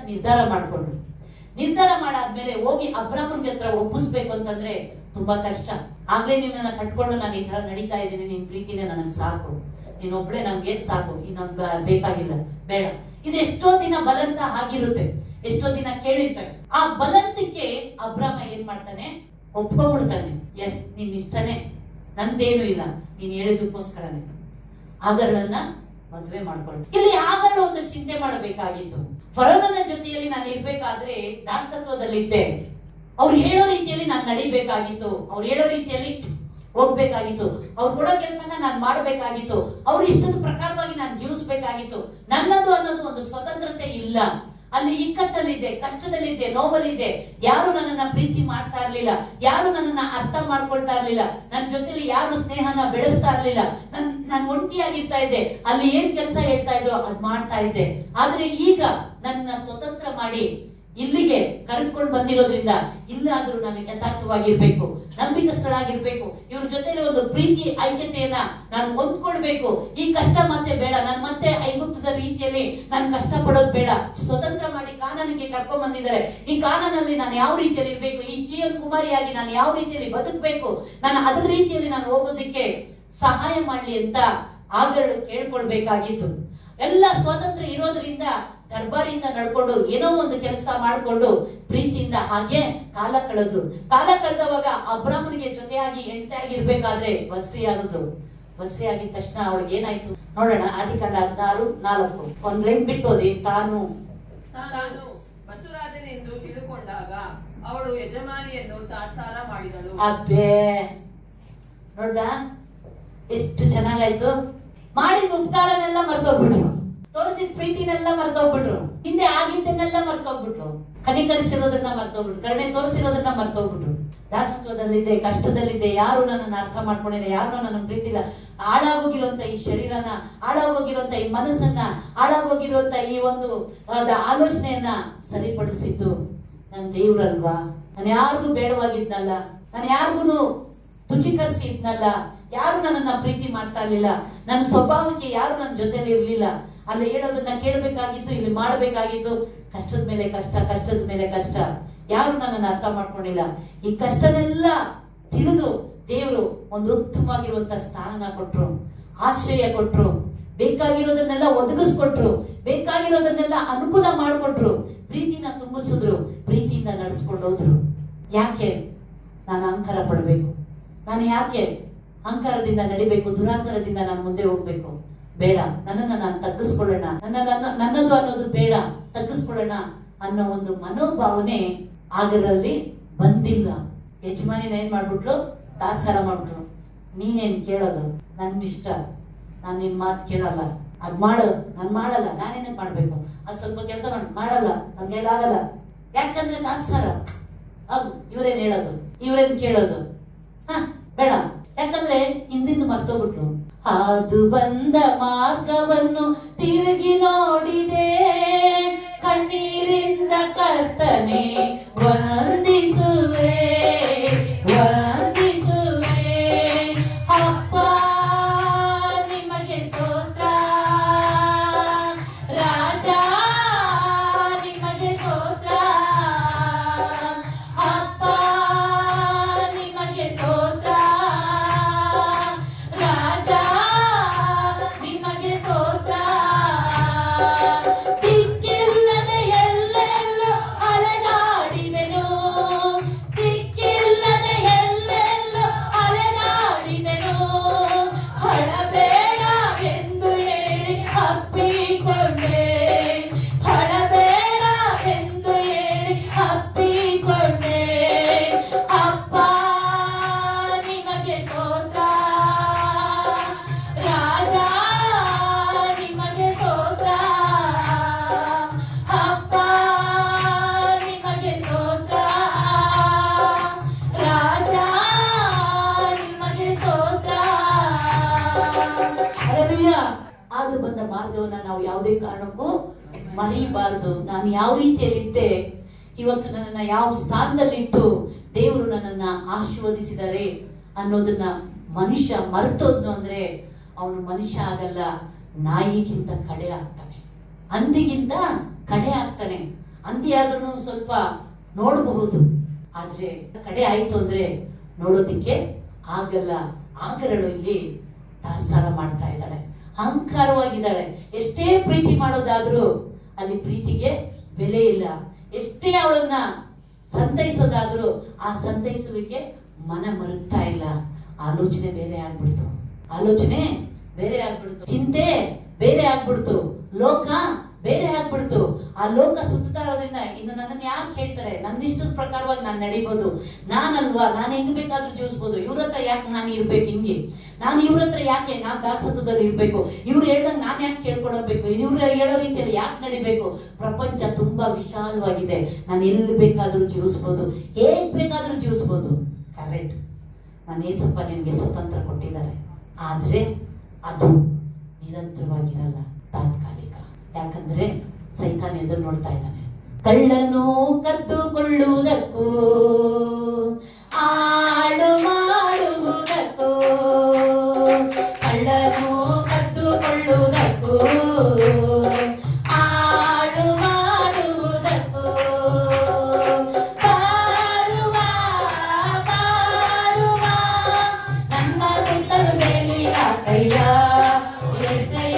[SPEAKER 1] ನಿರ್ಧಾರ ಮಾಡಾದ್ಮೇಲೆ ಹೋಗಿ ಅಬ್ರಾಮನ್ಗೆ ಹತ್ರ ಒಪ್ಪಿಸ್ಬೇಕು ಅಂತಂದ್ರೆ ತುಂಬಾ ಕಷ್ಟ. ಆಗ್ಲೇ ನಿನ್ನ ಕಟ್ಕೊಂಡು ನಾನು ಈ ತರ ನಡೀತಾ ಇದ್ದೀನಿ, ನಿನ್ ಪ್ರೀತಿನೇ ನನಗ್ ಸಾಕು, ನೀನ್ ಒಬ್ಳೆ ನಮ್ಗೆ ಸಾಕು, ಇನ್ನೊಂದ್ ಬೇಕಾಗಿಲ್ಲ, ಬೇಡ. ಇದು ಎಷ್ಟೋ ದಿನ ಬಲಂತ ಆಗಿರುತ್ತೆ, ಎಷ್ಟೋ ದಿನ ಕೇಳಿರ್ತಾರೆ. ಆ ಬಲಂತಕ್ಕೆ ಅಬ್ರಾಮ ಏನ್ ಮಾಡ್ತಾನೆ, ಒಪ್ಕೊಂಡ್ಬಿಡ್ತಾನೆ. ಎಸ್, ನಿನ್ ಇಷ್ಟನೇ, ನಂದೇನು ಇಲ್ಲ, ನೀನ್ ಹೇಳಿದಕ್ಕೋಸ್ಕರನೇ ಆಗರಳನ್ನ ಮದುವೆ ಮಾಡ್ಕೊಂಡು. ಇಲ್ಲಿ ಆಗರಳು ಒಂದು ಚಿಂತೆ ಮಾಡಬೇಕಾಗಿತ್ತು. ಫರೋನನ ಜೊತೆಯಲ್ಲಿ ನಾನು ಇರ್ಬೇಕಾದ್ರೆ ದಾಸತ್ವದಲ್ಲಿದ್ದೆ, ಅವ್ರು ಹೇಳೋ ರೀತಿಯಲ್ಲಿ ನಾನು ನಡಿಬೇಕಾಗಿತ್ತು, ಅವ್ರು ಹೇಳೋ ರೀತಿಯಲ್ಲಿ ಹೋಗ್ಬೇಕಾಗಿತ್ತು, ಅವ್ರು ಕೊಡೋ ಕೆಲಸನ ನಾನು ಮಾಡ್ಬೇಕಾಗಿತ್ತು, ಅವ್ರ ಇಷ್ಟದ ಪ್ರಕಾರವಾಗಿ ನಾನು ಜೀವಿಸ್ಬೇಕಾಗಿತ್ತು. ನನ್ನದು ಅನ್ನೋದು ಒಂದು ಸ್ವತಂತ್ರತೆ ಇಲ್ಲ. ಅಲ್ಲಿ ಇಕ್ಕಟ್ಟಲ್ಲಿದ್ದೆ, ಕಷ್ಟದಲ್ಲಿದ್ದೆ, ನೋವಲ್ಲಿದ್ದೆ, ಯಾರು ನನ್ನನ್ನ ಪ್ರೀತಿ ಮಾಡ್ತಾ ಇರ್ಲಿಲ್ಲ, ಯಾರು ನನ್ನನ್ನ ಅರ್ಥ ಮಾಡ್ಕೊಳ್ತಾ ಇರ್ಲಿಲ್ಲ, ನನ್ನ ಜೊತೆಲಿ ಯಾರು ಸ್ನೇಹನ ಬೆಳೆಸ್ತಾ ಇರ್ಲಿಲ್ಲ, ನಾನು ಒಂಟಿಯಾಗಿರ್ತಾ ಇದ್ದೆ. ಅಲ್ಲಿ ಏನ್ ಕೆಲಸ ಹೇಳ್ತಾ ಇದ್ರು ಅದ್ ಮಾಡ್ತಾ ಇದ್ದೆ. ಆದ್ರೆ ಈಗ ನನ್ನ ಸ್ವತಂತ್ರ ಮಾಡಿ ಇಲ್ಲಿಗೆ ಕರೆದುಕೊಂಡು ಬಂದಿರೋದ್ರಿಂದ ಇಲ್ಲಾದ್ರೂ ನಾನು ಯಥಾರ್ಥವಾಗಿರ್ಬೇಕು, ನಂಬಿಕಸ್ಥಳಾಗಿರ್ಬೇಕು, ಇವ್ರ ಜೊತೆಲಿ ಒಂದು ಪ್ರೀತಿ ಐಕ್ಯತೆಯನ್ನ ನಾನು ಹೊಂದ್ಕೊಳ್ಬೇಕು. ಈ ಕಷ್ಟ ಮತ್ತೆ ಬೇಡ, ನಾನು ಮತ್ತೆ ಐಗುಪ್ತದ ರೀತಿಯಲ್ಲಿ ನಾನು ಕಷ್ಟ ಪಡೋದು ಬೇಡ. ಸ್ವತಂತ್ರ ಮಾಡಿ ಕಾನಾನಿಗೆ ಕರ್ಕೊಂಡ್ ಬಂದಿದ್ದಾರೆ. ಈ ಕಾನಾನಲ್ಲಿ ನಾನು ಯಾವ ರೀತಿಯಲ್ಲಿ ಇರ್ಬೇಕು, ಈ ಜೀವನ್ ಕುಮಾರಿಯಾಗಿ ನಾನು ಯಾವ ರೀತಿಯಲ್ಲಿ ಬದುಕಬೇಕು, ನಾನು ಅದ್ರ ರೀತಿಯಲ್ಲಿ ನಾನು ಹೋಗೋದಿಕ್ಕೆ ಸಹಾಯ ಮಾಡ್ಲಿ ಅಂತ ಆಗರಳು ಕೇಳ್ಕೊಳ್ಬೇಕಾಗಿತ್ತು. ಎಲ್ಲ ಸ್ವಾತಂತ್ರ್ಯ ಇರೋದ್ರಿಂದ ದರ್ಬಾರಿಯಿಂದ ನಡ್ಕೊಂಡು ಏನೋ ಒಂದು ಕೆಲಸ ಮಾಡ್ಕೊಂಡು ಪ್ರೀತಿಯಿಂದ ಹಾಗೆ ಕಾಲ ಕಳೆದವಾಗ ಅಬ್ರಾಮನಿಗೆ ಜೊತೆಯಾಗಿ ಹೆಂಡತಿಯಾಗಿರ್ಬೇಕಾದ್ರೆ ಬಸ್ರಿ ಆಗಿದ್ರು. ಬಸ್ರಿ ಆಗಿದ ತಕ್ಷಣ ಅವಳಿಗೆ ಏನಾಯ್ತು ನೋಡೋಣ. ಆದಿಕಾಂಡ 16:4 ಒಂದ್ ಲೈನ್ ಬಿಟ್ಟೋದಿ. ತಾನು
[SPEAKER 2] ಬಸುರಾಜನೆಂದು ತಿಳುಕೊಂಡಾಗ ಅವಳು ಯಜಮಾನಿಯನ್ನು ತಾತ್ಸಾರ ಮಾಡಿದಳು.
[SPEAKER 1] ಅಬ್ಬೇ, ನೋಡ್ದ ಎಷ್ಟು ಚೆನ್ನಾಗಾಯ್ತು. ಮಾಡಿದ ಉಪಕಾರನೆಲ್ಲ ಮರ್ತೋಗ್ಬಿಟ್ರು, ತೋರಿಸಿದ ಪ್ರೀತಿನೆಲ್ಲ ಮರ್ತೋಗ್ಬಿಟ್ರು, ಹಿಂದೆ ಆಗಿದ್ದನ್ನೆಲ್ಲ ಮರ್ತೋಗ್ಬಿಟ್ರು, ಕನಿಕರಿಸಿರೋದನ್ನ ಮರ್ತೋಗ್ಬಿಟ್ರು, ಕರುಣೆ ತೋರಿಸಿರೋದನ್ನ ಮರ್ತೋಗ್ಬಿಟ್ರು. ದಾಸತ್ವದಲ್ಲಿದ್ದೆ, ಕಷ್ಟದಲ್ಲಿದ್ದೆ, ಯಾರು ನನ್ನನ್ನು ಅರ್ಥ ಮಾಡ್ಕೊಂಡಿಲ್ಲ, ಯಾರು ನನ್ನ ಪ್ರೀತಿ ಇಲ್ಲ, ಹಾಳಾಗೋಗಿರುವಂತ ಈ ಶರೀರನ, ಹಾಳಾಗೋಗಿರುವಂತ ಈ ಮನಸ್ಸನ್ನ, ಹಾಳಾಗೋಗಿರುವಂತ ಈ ಒಂದು ಆಲೋಚನೆಯನ್ನ ಸರಿಪಡಿಸಿದ್ದು ನನ್ನ ದೇವ್ರಲ್ವಾ. ನಾನು ಯಾರಿಗೂ ಬೇಡವಾಗಿದ್ನಲ್ಲ, ನಾನು ಯಾರಿಗೂ ತುಚೀಕರಿಸಿ ಇದ್ನಲ್ಲ, ಯಾರು ನನ್ನನ್ನ ಪ್ರೀತಿ ಮಾಡ್ತಾ ಇರ್ಲಿಲ್ಲ, ನನ್ನ ಸ್ವಭಾವಕ್ಕೆ ಯಾರು ನನ್ನ ಜೊತೆಲಿ ಇರ್ಲಿಲ್ಲ. ಅಲ್ಲಿ ಹೇಳೋದನ್ನ ಕೇಳ್ಬೇಕಾಗಿತ್ತು, ಇಲ್ಲಿ ಮಾಡ್ಬೇಕಾಗಿತ್ತು. ಕಷ್ಟದ ಮೇಲೆ ಕಷ್ಟ, ಕಷ್ಟದ ಮೇಲೆ ಕಷ್ಟ, ಯಾರು ನನ್ನನ್ನು ಅರ್ಥ ಮಾಡ್ಕೊಂಡಿಲ್ಲ. ಈ ಕಷ್ಟನೆಲ್ಲ ತಿಳಿದು ದೇವರು ಒಂದು ಉತ್ತಮವಾಗಿರುವಂತ ಸ್ಥಾನನ ಕೊಟ್ರು, ಆಶ್ರಯ ಕೊಟ್ರು, ಬೇಕಾಗಿರೋದನ್ನೆಲ್ಲ ಒದಗಿಸ್ಕೊಟ್ರು, ಬೇಕಾಗಿರೋದನ್ನೆಲ್ಲ ಅನುಕೂಲ ಮಾಡಿಕೊಟ್ರು, ಪ್ರೀತಿನ ತುಂಬಿಸಿದ್ರು, ಪ್ರೀತಿಯಿಂದ ನಡೆಸ್ಕೊಂಡು ಹೋದ್ರು. ಯಾಕೆ ನಾನು ಅಹಂಕಾರ ಪಡ್ಬೇಕು? ನಾನು ಯಾಕೆ ಅಹಂಕಾರದಿಂದ ನಡಿಬೇಕು? ದುರಾಂಕಾರದಿಂದ ನಾನು ಮುಂದೆ ಹೋಗ್ಬೇಕು? ಬೇಡ, ನನ್ನನ್ನು ನಾನು ತಗ್ಗಿಸ್ಕೊಳ್ಳೋಣ, ನನ್ನದು ಅನ್ನೋದು ಬೇಡ, ತಗ್ಗಿಸ್ಕೊಳ್ಳೋಣ ಅನ್ನೋ ಒಂದು ಮನೋಭಾವನೆ ಆಗರಲ್ಲಿ ಬಂದಿಲ್ಲ. ಯಜಮಾನಿನ ಏನ್ ಮಾಡ್ಬಿಟ್ಲು? ತಾತ್ಸಾರ ಮಾಡ್ಬಿಟ್ಲು. ನೀನೇನ್ ಕೇಳೋದು? ನನ್ನ ಇಷ್ಟ, ನಾನು ನಿನ್ ಮಾತು ಕೇಳಲ್ಲ, ಅದ್ ಮಾಡು, ನಾನು ಮಾಡಲ್ಲ, ನಾನೇನಕ್ ಮಾಡ್ಬೇಕು? ಅದ್ ಸ್ವಲ್ಪ ಕೆಲಸ ಮಾಡಲ್ಲ, ನನ್ ಕೈಲಾಗಲ್ಲ. ಯಾಕಂದ್ರೆ ತಾತ್ಸಾರ. ಇವ್ರೇನ್ ಹೇಳೋದು, ಇವ್ರೇನ್ ಕೇಳೋದು? ಬೇಡ, ಯಾಕಂದ್ರೆ ಹಿಂದಿಂದ ಮರ್ತೋಗ್ಬಿಟ್ಲು. ಹಾದು ಬಂದ ಮಾರ್ಗವನ್ನು ತಿರುಗಿ ನೋಡಿದೆ, ಕಣ್ಣೀರಿಂದ ಕರ್ತನೆ ವಂದಿಸುವೆ ವಂದಿಸುವೆ. ಅಪ್ಪ ನಿಮಗೆ ಸ್ತೋತ್ರ, ರಾಜ ನಿಮಗೆ ಸ್ತೋತ್ರ, ಅಪ್ಪ ನಿಮಗೆ ಸ್ತೋತ್ರ, ರಾಜ ನಿಮಗೆ ಸ್ತೋತ್ರ. ದಿಕ್ಕಿಲ್ಲದೆ ಎಲ್ಲೆಲ್ಲೋ ಅಲೆದಾಡಿದೆನು, ದಿಕ್ಕಿಲ್ಲದೆ ಎಲ್ಲೆಲ್ಲೋ ಅಲೆದಾಡಿದೆನು. ಹಳಬೇಡ ಎಂದು ಹೇಳಿ ಅಪ್ಪಿಕೊಂಡೆ, ಹಳಬೇಡ ಎಂದು ಹೇಳಿ ಅಪ್ಪಿಕೊಂಡೆ. ಅಪ್ಪ ನಿಮಗೆ ಸ್ತೋತ್ರ, ರಾಜ ನಿಮಗೆ ಸ್ತೋತ್ರ, ಅಪ್ಪ ನಿಮಗೆ ಸ್ತೋತ್ರ, ರಾಜ ನಿಮಗೆ ಸ್ತೋತ್ರ. ಹಲ್ಲೆಲೂಯಾ. ಆಗ ಬಂದ ಮಾರ್ಗವನ್ನ ನಾವು ಯಾವುದೇ ಕಾರಣಕ್ಕೂ ಮರಿಬಾರದು. ನಾನು ಯಾವ ರೀತಿಯಲ್ಲಿದ್ದೆ, ಇವತ್ತು ನನ್ನನ್ನ ಯಾವ ಸ್ಥಾನದಲ್ಲಿಟ್ಟು ದೇವರು ನನ್ನನ್ನ ಆಶೀರ್ವದಿಸಿದ್ದಾರೆ ಅನ್ನೋದನ್ನ ಮನುಷ್ಯ ಮರೆತೋದ್ನು ಅಂದ್ರೆ ಅವನು ಮನುಷ್ಯ ಆಗಲ್ಲ, ನಾಯಿಗಿಂತ ಕಡೆ ಆಗ್ತಾನೆ, ಹಂದಿಗಿಂತ ಕಡೆ ಆಗ್ತಾನೆ. ಹಂದಿ ಆದ್ರೂ ಸ್ವಲ್ಪ ನೋಡಬಹುದು, ಆದ್ರೆ ಕಡೆ ಆಯ್ತು ಅಂದ್ರೆ ನೋಡೋದಿಕ್ಕೆ ಆಗಲ್ಲ. ಆಗರಳು ಇಲ್ಲಿ ತಾತ್ಸಾರ ಮಾಡ್ತಾ ಇದ್ದಾಳೆ, ಅಹಂಕಾರವಾಗಿದ್ದಾಳೆ. ಎಷ್ಟೇ ಪ್ರೀತಿ ಮಾಡೋದಾದ್ರೂ ಅಲ್ಲಿ ಪ್ರೀತಿಗೆ ಬೆಲೆ ಇಲ್ಲ. ಎಷ್ಟೇ ಅವಳನ್ನ ಸಂತೈಸೋದಾದ್ರೂ ಆ ಸಂತೈಸುವಿಕೆ ಮನ ಮರುಗ್ತಾ ಇಲ್ಲ. ಆಲೋಚನೆ ಬೇರೆ ಆಗ್ಬಿಡ್ತು, ಆಲೋಚನೆ ಬೇರೆ ಆಗ್ಬಿಡ್ತು, ಚಿಂತೆ ಬೇರೆ ಆಗ್ಬಿಡ್ತು, ಲೋಕ ಬೇರೆ ಆಗ್ಬಿಡ್ತು. ಆ ಲೋಕ ಸುತ್ತಾ ಇರೋದ್ರಿಂದ ಇನ್ನು ನನ್ನನ್ನು ಯಾರು ಕೇಳ್ತಾರೆ, ನನ್ನ ಇಷ್ಟದ ಪ್ರಕಾರವಾಗಿ ನಾನು ನಡಿಬಹುದು, ನಾನಲ್ವಾ, ನಾನು ಹೆಂಗ್ ಬೇಕಾದ್ರೂ ಜೀವಿಸ್ಬೋದು, ಇವ್ರ ಹತ್ರ ಯಾಕೆ ನಾನು ಇರ್ಬೇಕು, ಹಿಂಗೆ ನಾನು ಇವ್ರ ಹತ್ರ ಯಾಕೆ ನಾನು ದಾಸತ್ವದಲ್ಲಿ ಇರ್ಬೇಕು, ಇವ್ರು ಹೇಳ್ದಂಗೆ ನಾನು ಯಾಕೆ ಕೇಳ್ಕೊಡಬೇಕು, ಇವ್ರು ಹೇಳೋ ರೀತಿಯಲ್ಲಿ ಯಾಕೆ ನಡಿಬೇಕು. ಪ್ರಪಂಚ ತುಂಬಾ ವಿಶಾಲವಾಗಿದೆ, ನಾನು ಎಲ್ಲಿ ಬೇಕಾದ್ರೂ ಜೀವಿಸ್ಬೋದು, ಹೇಗ್ ಬೇಕಾದ್ರೂ ಜೀವಿಸ್ಬೋದು. ಕರೆಕ್ಟ್, ನಾನು ಏಸಪ್ಪ ನಿನಗೆ ಸ್ವತಂತ್ರ ಕೊಟ್ಟಿದ್ದಾರೆ, ಆದ್ರೆ ಅದು ನಿರಂತರವಾಗಿರಲ್ಲ, ತಾತ್ಕಾಲಿಕ. ಯಾಕಂದ್ರೆ ಸೈತಾನ್ ಎದುರು ನೋಡ್ತಾ ಇದ್ದಾನೆ. ಕಳ್ಳನು ಕದ್ದುಕೊಳ್ಳುವುದಕ್ಕೂ ಹಾಳು ಮಾಡುವುದಕ್ಕೂ, ಕಳ್ಳನು ಕದ್ದುಕೊಳ್ಳುವುದಕ್ಕೂ ಹಾಳು ಮಾಡುವುದಕ್ಕೂ ಬಾರುವ ಬಾರುವ ನನ್ನ ಸುತ್ತಲೂ ಬೇಲಿ ಹಾಕಯ್ಯ ಎಸೆಯ.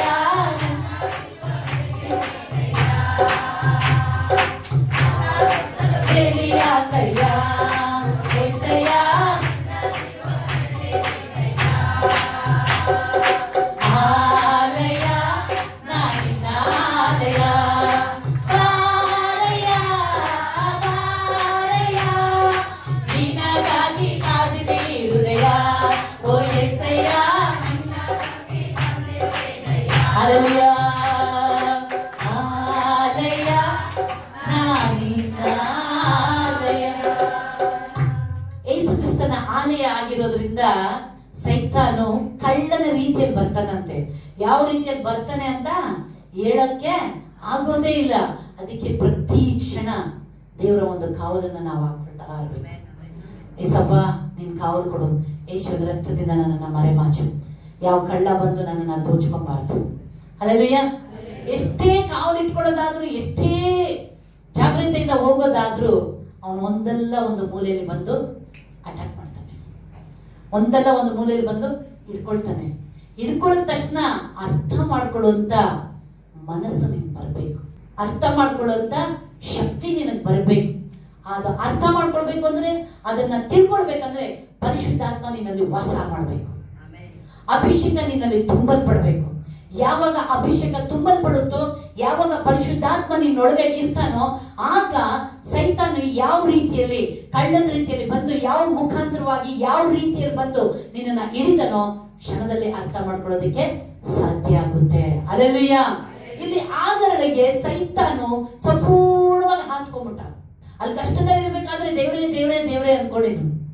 [SPEAKER 1] ಯೇಸುಕ್ರಿಸ್ತನ ಆಲಯ ಆಗಿರೋದ್ರಿಂದ ಸೈತಾನು ಕಳ್ಳನ ರೀತಿಯಲ್ಲಿ ಬರ್ತಾನಂತೆ. ಯಾವ ರೀತಿಯಲ್ಲಿ ಬರ್ತಾನೆ ಅಂತ ಹೇಳಕ್ಕೆ ಆಗೋದೇ ಇಲ್ಲ. ಅದಕ್ಕೆ ಪ್ರತಿ ಕ್ಷಣ ದೇವರ ಒಂದು ಕಾವಲನ್ನ ನಾವು ಹಾಕೊಳ್ತಾ ಇರ್ಬೇಕು. ಏಸಪ್ಪ ನಿನ್ ಕಾವಲು ಕೊಡು, ಯೇಸುವಿನ ರಕ್ತದಿಂದ ನನ್ನನ್ನ ಮರೆಮಾಚು, ಯಾವ ಕಳ್ಳ ಬಂದು ನನ್ನನ್ನ ದೋಚ್ಕೊಂಬಾರ್ದು. ಹಲ್ಲೆಲೂಯಾ. ಎಷ್ಟೇ ಕಾವಲು ಇಟ್ಕೊಳ್ಳೋದಾದ್ರೂ, ಎಷ್ಟೇ ಜಾಗ್ರತೆಯಿಂದ ಹೋಗೋದಾದ್ರೂ ಅವನು ಒಂದಲ್ಲ ಒಂದು ಮೂಲೆಯಲ್ಲಿ ಬಂದು ಅಟ್ಯಾಕ್ ಮಾಡ್ತಾನೆ, ಒಂದಲ್ಲ ಒಂದು ಮೂಲೆಯಲ್ಲಿ ಬಂದು ಹಿಡ್ಕೊಳ್ತಾನೆ. ಹಿಡ್ಕೊಳ್ಳಿದ ತಕ್ಷಣ ಅರ್ಥ ಮಾಡ್ಕೊಳ್ಳುವಂತ ಮನಸ್ಸು ನಿನ್ಗೆ ಬರ್ಬೇಕು, ಅರ್ಥ ಮಾಡ್ಕೊಳ್ಳುವಂತ ಶಕ್ತಿ ನಿನಗೆ ಬರ್ಬೇಕು. ಅದು ಅರ್ಥ ಮಾಡ್ಕೊಳ್ಬೇಕು ಅಂದ್ರೆ, ಅದನ್ನ ತಿಳ್ಕೊಳ್ಬೇಕಂದ್ರೆ ಪರಿಶುದ್ಧಾತ್ಮ ನಿನ್ನಲ್ಲಿ ವಾಸ ಮಾಡ್ಬೇಕು, ಅಭಿಷೇಕ ನಿನ್ನಲ್ಲಿ ತುಂಬಲ್ಪಡ್ಬೇಕು. ಯಾವಾಗ ಅಭಿಷೇಕ ತುಂಬಲ್ಪಡುತ್ತೋ, ಯಾವಾಗ ಪರಿಶುದ್ಧಾತ್ಮ ನಿನ್ನೊಳಗೆ ಇರ್ತಾನೋ, ಆಗ ಸೈತಾನು ಯಾವ ರೀತಿಯಲ್ಲಿ ಕಳ್ಳನ ರೀತಿಯಲ್ಲಿ ಬಂದು, ಯಾವ ಮುಖಾಂತರವಾಗಿ ಯಾವ ರೀತಿಯಲ್ಲಿ ಬಂದು ನಿನ್ನನ್ನ ಹಿಡಿತಾನೋ ಕ್ಷಣದಲ್ಲಿ ಅರ್ಥ ಮಾಡ್ಕೊಳ್ಳೋದಕ್ಕೆ ಸಾಧ್ಯ ಆಗುತ್ತೆ. ಹಲ್ಲೆಲೂಯಾ. ಇಲ್ಲಿ ಆಗರಳಿಗೆ ಸೈತಾನು ಸಂಪೂರ್ಣವಾಗಿ ಹಾತ್ಕೊಂಡ್ಬಿಟ್ಟ. ಅಲ್ಲಿ ಕಷ್ಟದಲ್ಲಿ ಇರ್ಬೇಕಾದ್ರೆ ದೇವರೇ ದೇವರೇ ದೇವರೇ ಅನ್ಕೊಂಡಿದ್ನು.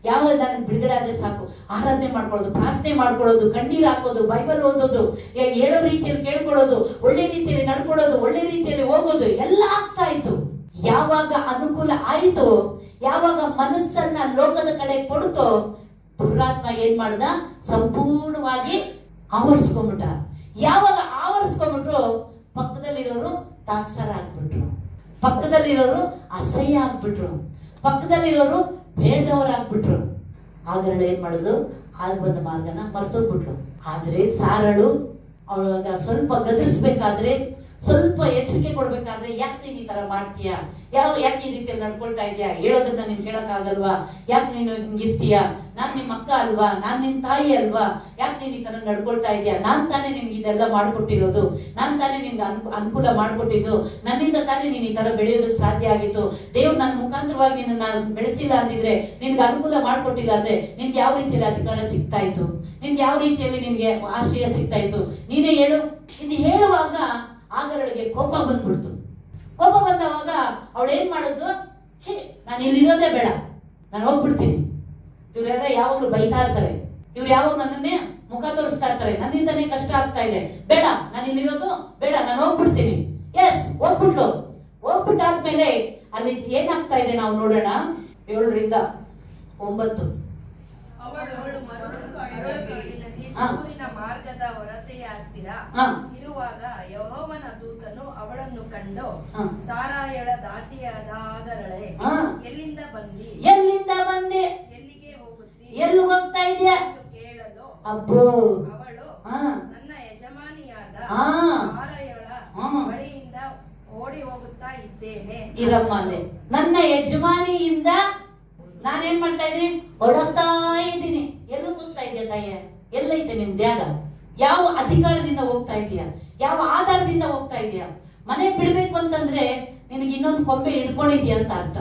[SPEAKER 1] ಯಾವಾಗ ನಾನು ಬಿಡುಗಡೆ ಆದ್ರೆ ಸಾಕು, ಆರಾಧನೆ ಮಾಡ್ಕೊಳ್ಳೋದು, ಪ್ರಾರ್ಥನೆ ಮಾಡ್ಕೊಳ್ಳೋದು, ಕಣ್ಣೀರು ಹಾಕೋದು, ಬೈಬಲ್ ಓದೋದು, ಹೇಳೋ ರೀತಿಯಲ್ಲಿ ಕೇಳ್ಕೊಳ್ಳೋದು, ಒಳ್ಳೆ ರೀತಿಯಲ್ಲಿ ನಡ್ಕೊಳ್ಳೋದು, ಒಳ್ಳೆ ರೀತಿಯಲ್ಲಿ ಹೋಗೋದು ಎಲ್ಲ ಆಗ್ತಾ ಇತ್ತು. ಯಾವಾಗ ಅನುಕೂಲ ಆಯಿತು, ಯಾವಾಗ ಮನಸ್ಸನ್ನ ಲೋಕದ ಕಡೆ ಕೊಡ್ತೋ, ದುರಾತ್ಮ ಏನ್ ಮಾಡ್ದ, ಸಂಪೂರ್ಣವಾಗಿ ಆವರಿಸ್ಕೊಂಡ್ಬಿಟ್ಟ. ಯಾವಾಗ ಆವರಿಸ್ಕೊಂಡ್ಬಿಟ್ರು, ಪಕ್ಕದಲ್ಲಿರೋರು ತಾತ್ಸಾರ ಆಗ್ಬಿಟ್ರು, ಪಕ್ಕದಲ್ಲಿರೋರು ಅಸಹ್ಯ ಆಗ್ಬಿಟ್ರು, ಪಕ್ಕದಲ್ಲಿರೋರು ಬೇಡದವರಾಗ್ಬಿಟ್ರು. ಹಾಗಾದ್ರೆ ಏನ್ ಮಾಡಿದ್ರು, ಆಗ ಬಂದ ಮಾರ್ಗನ ಮರ್ತೋಗ್ಬಿಟ್ರು. ಆದ್ರೆ ಸಾರಳು ಅವಳಾಗ ಸ್ವಲ್ಪ ಗದರಿಸ್ಬೇಕಾದ್ರೆ, ಸ್ವಲ್ಪ ಎಚ್ಚರಿಕೆ ಕೊಡ್ಬೇಕಾದ್ರೆ, ಯಾಕೆ ನೀನ್ ಈ ತರ ಮಾಡ್ತೀಯ, ಯಾಕೆ ಈ ರೀತಿಯಲ್ಲಿ ನಡ್ಕೊಳ್ತಾ ಇದೀಯಾ, ಹೇಳೋದನ್ನ ನೀನ್ ಕೇಳಕ್ ಆಗಲ್ವಾ, ಯಾಕೆ ನೀನು ಹಿಂಗಿರ್ತೀಯ, ನಾನ್ ನಿಮ್ ಅಕ್ಕ ಅಲ್ವಾ, ನಾನ್ ನಿನ್ ತಾಯಿ ಅಲ್ವಾ, ಯಾಕೆ ನೀನ್ ಈ ತರ ನಡ್ಕೊಳ್ತಾ ಇದೀಯಾ, ನಾನ್ ತಾನೇ ನಿನ್ಗೆ ಇದೆಲ್ಲ ಮಾಡ್ಕೊಟ್ಟಿರೋದು, ನಾನ್ ತಾನೇ ನಿನ್ಗೆ ಅನುಕೂಲ ಮಾಡ್ಕೊಟ್ಟಿದ್ದು, ನನ್ನಿಂದ ತಾನೇ ನೀನ್ ಈ ತರ ಬೆಳೆಯೋದಕ್ಕೆ ಸಾಧ್ಯ ಆಗಿತ್ತು. ದೇವ್ರು ನನ್ನ ಮುಖಾಂತರವಾಗಿ ನಿನ್ನ ಬೆಳೆಸಿಲ್ಲ ಅಂದಿದ್ರೆ, ನಿನ್ಗೆ ಅನುಕೂಲ ಮಾಡ್ಕೊಟ್ಟಿಲ್ಲ ಅಂದ್ರೆ ನಿನ್ಗೆ ಯಾವ ರೀತಿಯಲ್ಲಿ ಅಧಿಕಾರ ಸಿಗ್ತಾ ಇತ್ತು, ನಿನ್ಗೆ ಯಾವ ರೀತಿಯಲ್ಲಿ ನಿನ್ಗೆ ಆಶ್ರಯ ಸಿಗ್ತಾ ಇತ್ತು, ನೀನೇ ಹೇಳು. ಇದು ಹೇಳುವಾಗ ಆಗರಳಿಗೆ ಕೋಪ ಬಂದ್ಬಿಡ್ತು. ಕೋಪ ಬಂದವಾಗ ಅವಳು ಏನ್ ಮಾಡಿದ್ಲು, ಛೇ ನಾನು ಇಲ್ಲಿರೋದೇ ಬೇಡ, ನಾನು ಹೋಗ್ಬಿಡ್ತೀನಿ. ಇವರೆಲ್ಲ ಯಾವಾಗ್ಲೂ ಬೈತಾ ಇರ್ತಾರೆ, ಇವ್ರು ಯಾವಾಗ ನನ್ನನ್ನೇ ಮುಖ ತೋರಿಸ್ತಾ ಇರ್ತಾರೆ, ನನ್ನಿಂದನೇ ಕಷ್ಟ ಆಗ್ತಾ ಇದೆ, ಬೇಡ ನಾನು ಇಲ್ಲಿರೋದು ಬೇಡ, ನಾನು ಹೋಗ್ಬಿಡ್ತೀನಿ. ಎಸ್, ಹೋಗ್ಬಿಟ್ಲು. ಹೋಗ್ಬಿಟ್ಟಾದ್ಮೇಲೆ ಅಲ್ಲಿ ಏನಾಗ್ತಾ ಇದೆ ನಾವು ನೋಡೋಣ. 7 ರಿಂದ 9.
[SPEAKER 3] ಸೂರಿನ ಮಾರ್ಗದ ಹೊರತೆಯ ಹತ್ತಿರ ಇರುವಾಗ ಯೆಹೋವನ ದೂತನು ಅವಳನ್ನು ಕಂಡು, ಸಾರಾಯಳ ದಾಸಿಯಾದ ಆಗರಳೆ, ಎಲ್ಲಿಂದ ಬಂದಿ, ಎಲ್ಲಿಗೆ ಹೋಗುತ್ತಿ,
[SPEAKER 1] ಎಲ್ಲಿ ಹೋಗ್ತಾ ಇದೆಯಾ
[SPEAKER 3] ಕೇಳಲು,
[SPEAKER 1] ಅಬ್ಬೋ
[SPEAKER 3] ಅವಳು ನನ್ನ ಯಜಮಾನಿಯಾದ ಸಾರಾಯಳ ಬಳಿಯಿಂದ ಓಡಿ ಹೋಗುತ್ತಾ ಇದ್ದೇನೆ.
[SPEAKER 1] ಇರಮ್ಮಲೆ ನನ್ನ ಯಜಮಾನಿಯಿಂದ ನಾನೇನ್ ಮಾಡ್ತಾ ಇದ್ದೀನಿ, ಓಡೋಗ್ತಾ ಇದ್ದೀನಿ. ಎಲ್ಲಿ ಹೋಗ್ತಾ ಇದೆಯಾ ತಾಯಿಯ, ಎಲ್ಲೈತೆ ನಿಮ್ ತ್ಯಾಗ, ಯಾವ ಅಧಿಕಾರದಿಂದ ಹೋಗ್ತಾ ಇದೀಯಾ, ಯಾವ ಆಧಾರದಿಂದ ಹೋಗ್ತಾ ಇದೀಯಾ. ಮನೆ ಬಿಡ್ಬೇಕು ಅಂತಂದ್ರೆ ನಿನಗೆ ಇನ್ನೊಂದು ಕೊಂಬೆ ಹಿಡ್ಕೊಂಡಿದ್ಯಾ ಅಂತ ಅರ್ಥ.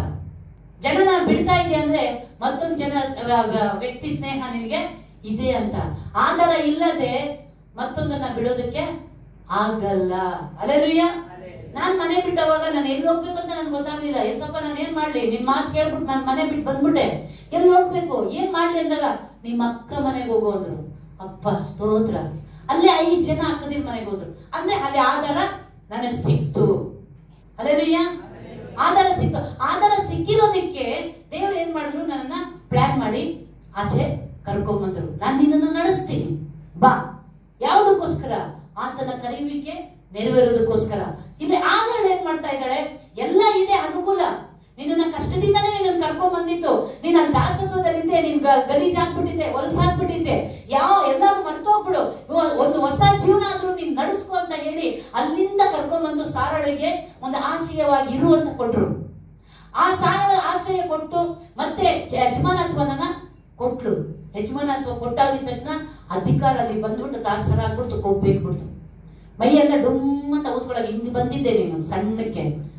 [SPEAKER 1] ಜನನ ಬಿಡ್ತಾ ಇದೆಯಾ ಅಂದ್ರೆ ಮತ್ತೊಂದು ವ್ಯಕ್ತಿ ಸ್ನೇಹ ನಿನಗೆ ಇದೆ ಅಂತ. ಆಧಾರ ಇಲ್ಲದೆ ಮತ್ತೊಂದನ್ನ ಬಿಡೋದಕ್ಕೆ ಆಗಲ್ಲ. ಅಲ್ಲೇಲೂಯ್ಯ. ನಾನ್ ಮನೆ ಬಿಟ್ಟವಾಗ ನಾನು ಎಲ್ಲಿ ಹೋಗ್ಬೇಕು ಅಂತ ನನ್ಗೆ ಗೊತ್ತಾಗ್ಲಿಲ್ಲ. ಎಸಪ್ಪ ನಾನು ಏನ್ ಮಾಡ್ಲಿ, ನಿನ್ ಮಾತು ಕೇಳ್ಬಿಟ್ಟು ನಾನು ಮನೆ ಬಿಟ್ಟು ಬಂದ್ಬಿಟ್ಟೆ. ಎಲ್ಲಿ ಹೋಗ್ಬೇಕು, ಏನ್ ಮಾಡ್ಲಿ ಅಂದಾಗ ನಿಮ್ಮ ಅಕ್ಕ ಮನೆಗೆ ಹೋಗೋ ಅಂದ್ರು. ಅಪ್ಪ ಸ್ತೋತ್ರ. ಅಲ್ಲೇ 5 ಜನ ಅಕ್ಕದಿರ ಮನೆಗೆ ಹೋದ್ರು. ಅಂದ್ರೆ ಅಲ್ಲಿ ಆಧಾರ ನನಗೆ ಸಿಕ್ತು. ಅಲ್ಲೇಲೂಯ್ಯ. ಆಧಾರ ಸಿಕ್ತು. ಆಧಾರ ಸಿಕ್ಕಿರೋದಕ್ಕೆ ದೇವ್ರು ಏನ್ ಮಾಡಿದ್ರು, ನನ್ನನ್ನ ಪ್ಲಾನ್ ಮಾಡಿ ಆಚೆ ಕರ್ಕೊಂಬಂದ್ರು. ನಾನು ನಿನ್ನನ್ನು ನಡೆಸ್ತೀನಿ ಬಾ. ಯಾವುದಕ್ಕೋಸ್ಕರ, ಆತನ ಕರೆಯುವಿಕೆ ನೆರವೇರೋದಕ್ಕೋಸ್ಕರ. ಇಲ್ಲಿ ಆಗರಳು ಏನ್ ಮಾಡ್ತಾ ಇದ್ದಾಳೆ, ಎಲ್ಲ ಇದೆ ಅನುಕೂಲ, ನಿನ್ನ ಕಷ್ಟದಿಂದಾನೇ ನಿನ್ನ ಕರ್ಕೊಂಡ್ ಬಂದಿತ್ತು, ನೀನ್ ಅಲ್ಲಿ ದಾಸತ್ವದಲ್ಲಿದ್ದೆ, ನಿನ್ ಗಲೀಜಾಗ್ಬಿಟ್ಟಿದ್ದೆ, ಹೊಲಸಾಗ್ಬಿಟ್ಟಿದ್ದೆ, ಎಲ್ಲಾರು ಮರ್ತೋಗ್ಬಿಡು, ಒಂದು ಹೊಸ ಜೀವನ ಆದ್ರೂ ನೀನ್ ನಡೆಸ್ಕೊ ಅಂತ ಹೇಳಿ ಅಲ್ಲಿಂದ ಕರ್ಕೊಂಡ್ಬಂದು ಸಾರಳಿಗೆ ಒಂದು ಆಶ್ರಯವಾಗಿ ಇರು ಅಂತ ಕೊಟ್ರು. ಆ ಸಾರಳ ಆಶ್ರಯ ಕೊಟ್ಟು ಮತ್ತೆ ಯಜಮಾನತ್ವನ ಕೊಟ್ಲು. ಯಜಮಾನತ್ವ ಕೊಟ್ಟಾಗಿದ ತಕ್ಷಣ ಅಧಿಕಾರ ಅಲ್ಲಿ ಬಂದ್ಬಿಟ್ಟು ದಾಸರಾಗ್ಬಿಡ್ತು, ಕೊಬ್ಬೇಕ್ಬಿಡ್ತು. ಮೈಯೆಲ್ಲ ಡುಮ್ಮಂತ ಊದ್ಕೊಳಗೆ ಹಿಂಗ್ ಬಂದಿದ್ದೆ ನೀನು ಸಣ್ಣಕ್ಕೆ,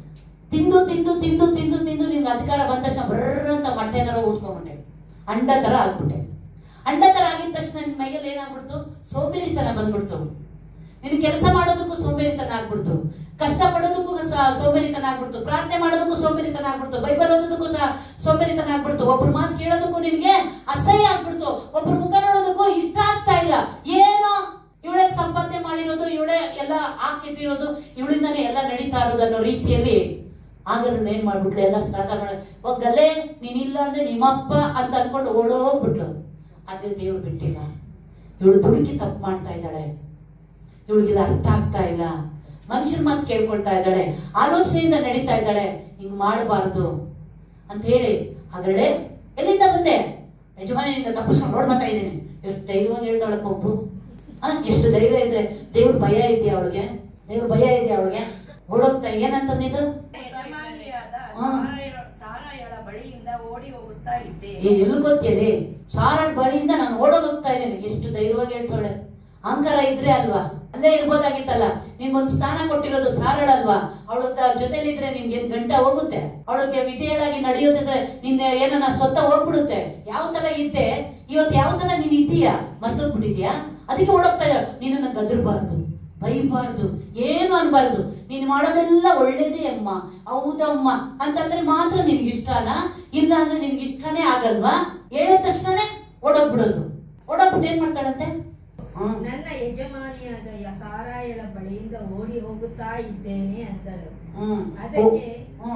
[SPEAKER 1] ತಿಂದು ತಿಂದು ತಿಂದು ತಿಂದು ತಿಂದು ನಿನ್ಗೆ ಅಧಿಕಾರ ಬಂದ ತಕ್ಷಣ ಬರ್ರ ಅಂತ ಮೊಟ್ಟೆ ತರ ಊದ್ಕೊಂಡ್ಬಿಟ್ಟೆ, ಅಂಡ ತರ ಆಗ್ಬಿಟ್ಟೆ. ಅಂಡ ತರ ಆಗಿದ ತಕ್ಷಣ ನಿನ್ ಮೈಯಲ್ಲಿ ಏನಾಗ್ಬಿಡ್ತು, ಸೋಂಬೇರಿತನ ಬಂದ್ಬಿಡ್ತು. ನಿನ್ ಕೆಲಸ ಮಾಡೋದಕ್ಕೂ ಸೋಂಬೇರಿತನ ಆಗ್ಬಿಡ್ತು, ಕಷ್ಟ ಪಡೋದಕ್ಕೂ ಸೋಂಬೇರಿತನ ಆಗ್ಬಿಡ್ತು, ಪ್ರಾರ್ಥನೆ ಮಾಡೋದಕ್ಕೂ ಸೋಂಬೇರಿತನ ಆಗ್ಬಿಡ್ತು, ಬೈಬಲ್ ಓದೋದಕ್ಕೂ ಸಹ ಸೋಂಬೇರಿತನ ಆಗ್ಬಿಡ್ತು, ಒಬ್ರು ಮಾತು ಕೇಳೋದಕ್ಕೂ ನಿನ್ಗೆ ಅಸಹ್ಯ ಆಗ್ಬಿಡ್ತು, ಒಬ್ರು ಮುಖ ನೋಡೋದಕ್ಕೂ ಇಷ್ಟ ಆಗ್ತಾ ಇಲ್ಲ. ಏನೋ ಇವಳೇ ಸಂಪಾದನೆ ಮಾಡಿರೋದು, ಇವಳೇ ಎಲ್ಲ ಹಾಕಿಟ್ಟಿರೋದು, ಇವಳಿಂದಾನೇ ಎಲ್ಲ ನಡೀತಾ ಇರೋದು ಅನ್ನೋ ರೀತಿಯಲ್ಲಿ ಆಗರನ್ನ ಏನ್ ಮಾಡ್ಬಿಟ್ಲು, ಎಲ್ಲ ಸ್ನಾತ ಹೋಗಲ್ಲೇ ನೀನಿಲ್ಲ ಅಂದ್ರೆ ನಿಮ್ಮಪ್ಪ ಅಂತ ಅನ್ಕೊಂಡು ಓಡೋಗ್ಬಿಟ್ಲು. ಆದ್ರೆ ದೇವ್ರು ಬಿಟ್ಟಿಲ್ಲ. ಇವಳು ದುಡುಕಿ ತಪ್ಪು ಮಾಡ್ತಾ ಇದ್ದಾಳೆ, ಇವಳಿಗೆ ಇದು ಅರ್ಥ ಆಗ್ತಾ ಇಲ್ಲ, ಮನುಷ್ಯನ ಮಾತು ಕೇಳ್ಕೊಳ್ತಾ ಇದ್ದಾಳೆ, ಆಲೋಚನೆಯಿಂದ ನಡೀತಾ ಇದ್ದಾಳೆ, ಹಿಂಗ್ ಮಾಡಬಾರ್ದು ಅಂತ ಹೇಳಿ ಆಗರಳೆ ಎಲ್ಲಿಂದ ಬಂದೆ, ಯಜಮಾನಿಯಿಂದ ತಪ್ಪಿಸ್ಕೊಂಡು ನೋಡ್ ಬರ್ತಾ ಇದ್ದೀನಿ. ಎಷ್ಟು ಧೈರ್ಯವಾಗಿ ಹೇಳ್ತಾಳೆ ಕೊಬ್ಬು. ಎಷ್ಟು ಧೈರ್ಯ ಇದ್ರೆ, ದೇವ್ರ ಭಯ ಇದೆಯಾ ಅವಳಿಗೆ, ದೇವ್ರ ಭಯ ಇದೆಯಾ ಅವಳಿಗೆ, ಓಡೋಗ್ತಾ ಏನಂತಂದಿದ್ದು,
[SPEAKER 3] ಸಾರಾಯಳ ಬಳಿಯಿಂದ ಓಡಿ ಹೋಗುತ್ತಾ ಇದ್ದೆ.
[SPEAKER 1] ಎಲ್ಲಿ ಗೊತ್ತೇಳಿ, ಸಾರಾಳ ಬಳಿಯಿಂದ ನಾನು ಓಡೋಗೋಗ್ತಾ ಇದ್ದೇನೆ. ಎಷ್ಟು ಧೈರ್ಯವಾಗಿ ಹೇಳ್ತಾಳೆ. ಅಹಂಕಾರ ಇದ್ರೆ ಅಲ್ವಾ, ಅಲ್ಲೇ ಇರ್ಬೋದಾಗಿತ್ತಲ್ಲ. ನಿಮ್ಗೊಂದು ಸ್ಥಾನ ಕೊಟ್ಟಿರೋದು ಸಾರಳ ಅಲ್ವಾ, ಅವಳ ಜೊತೆಲಿದ್ರೆ ನಿನ್ಗೆ ಗಂಟ ಹೋಗುತ್ತೆ, ಅವಳಿಗೆ ವಿಧೇಯಳಾಗಿ ನಡೆಯೋದಿದ್ರೆ ನಿನ್ನ ಏನನ್ನ ಸ್ವತ್ತ ಹೋಗ್ಬಿಡುತ್ತೆ. ಯಾವ ತರ ಇದ್ದೆ ಇವತ್ತು, ಯಾವ ತರ ನೀನ್ ಇದ್ದೀಯಾ ಮರ್ತೋಗ್ಬಿಟ್ಟಿದ್ಯಾ. ಅದಕ್ಕೆ ಓಡೋಗ್ತಾ ಇದ್ದಾಳೆ. ನಿನ್ನನ್ನು ಗದರ್ಬಾರ್ದು, ಬೈಬಾರ್ದು, ಏನು ಅನ್ಬಾರ್ದು, ನೀನ್ ಮಾಡೋದೆಲ್ಲ ಒಳ್ಳೇದೇ ಅಮ್ಮ, ಹೌದಮ್ಮ ಅಂತಂದ್ರೆ ಮಾತ್ರ ನಿನ್ಗೆ ಇಷ್ಟನಾ, ಇಲ್ಲ ಅಂದ್ರೆ ನಿನ್ಗೆ ಇಷ್ಟನೇ ಆಗಲ್ವಾ. ಹೇಳಿದ ತಕ್ಷಣನೇ ಓಡೋಗ್ಬಿಡೋದು. ಓಡೋಗ್ಬಿಟ್ಟು ಏನ್ ಮಾಡ್ತಾಳಂತೆ,
[SPEAKER 3] ನನ್ನ ಯಜಮಾನಿಯಾದ ಸಾರಾಯಳ ಬಳಿಯಿಂದ ಓಡಿ ಹೋಗುತ್ತಾ ಇದ್ದೇನೆ ಅಂದಳು. ಅದಕ್ಕೆ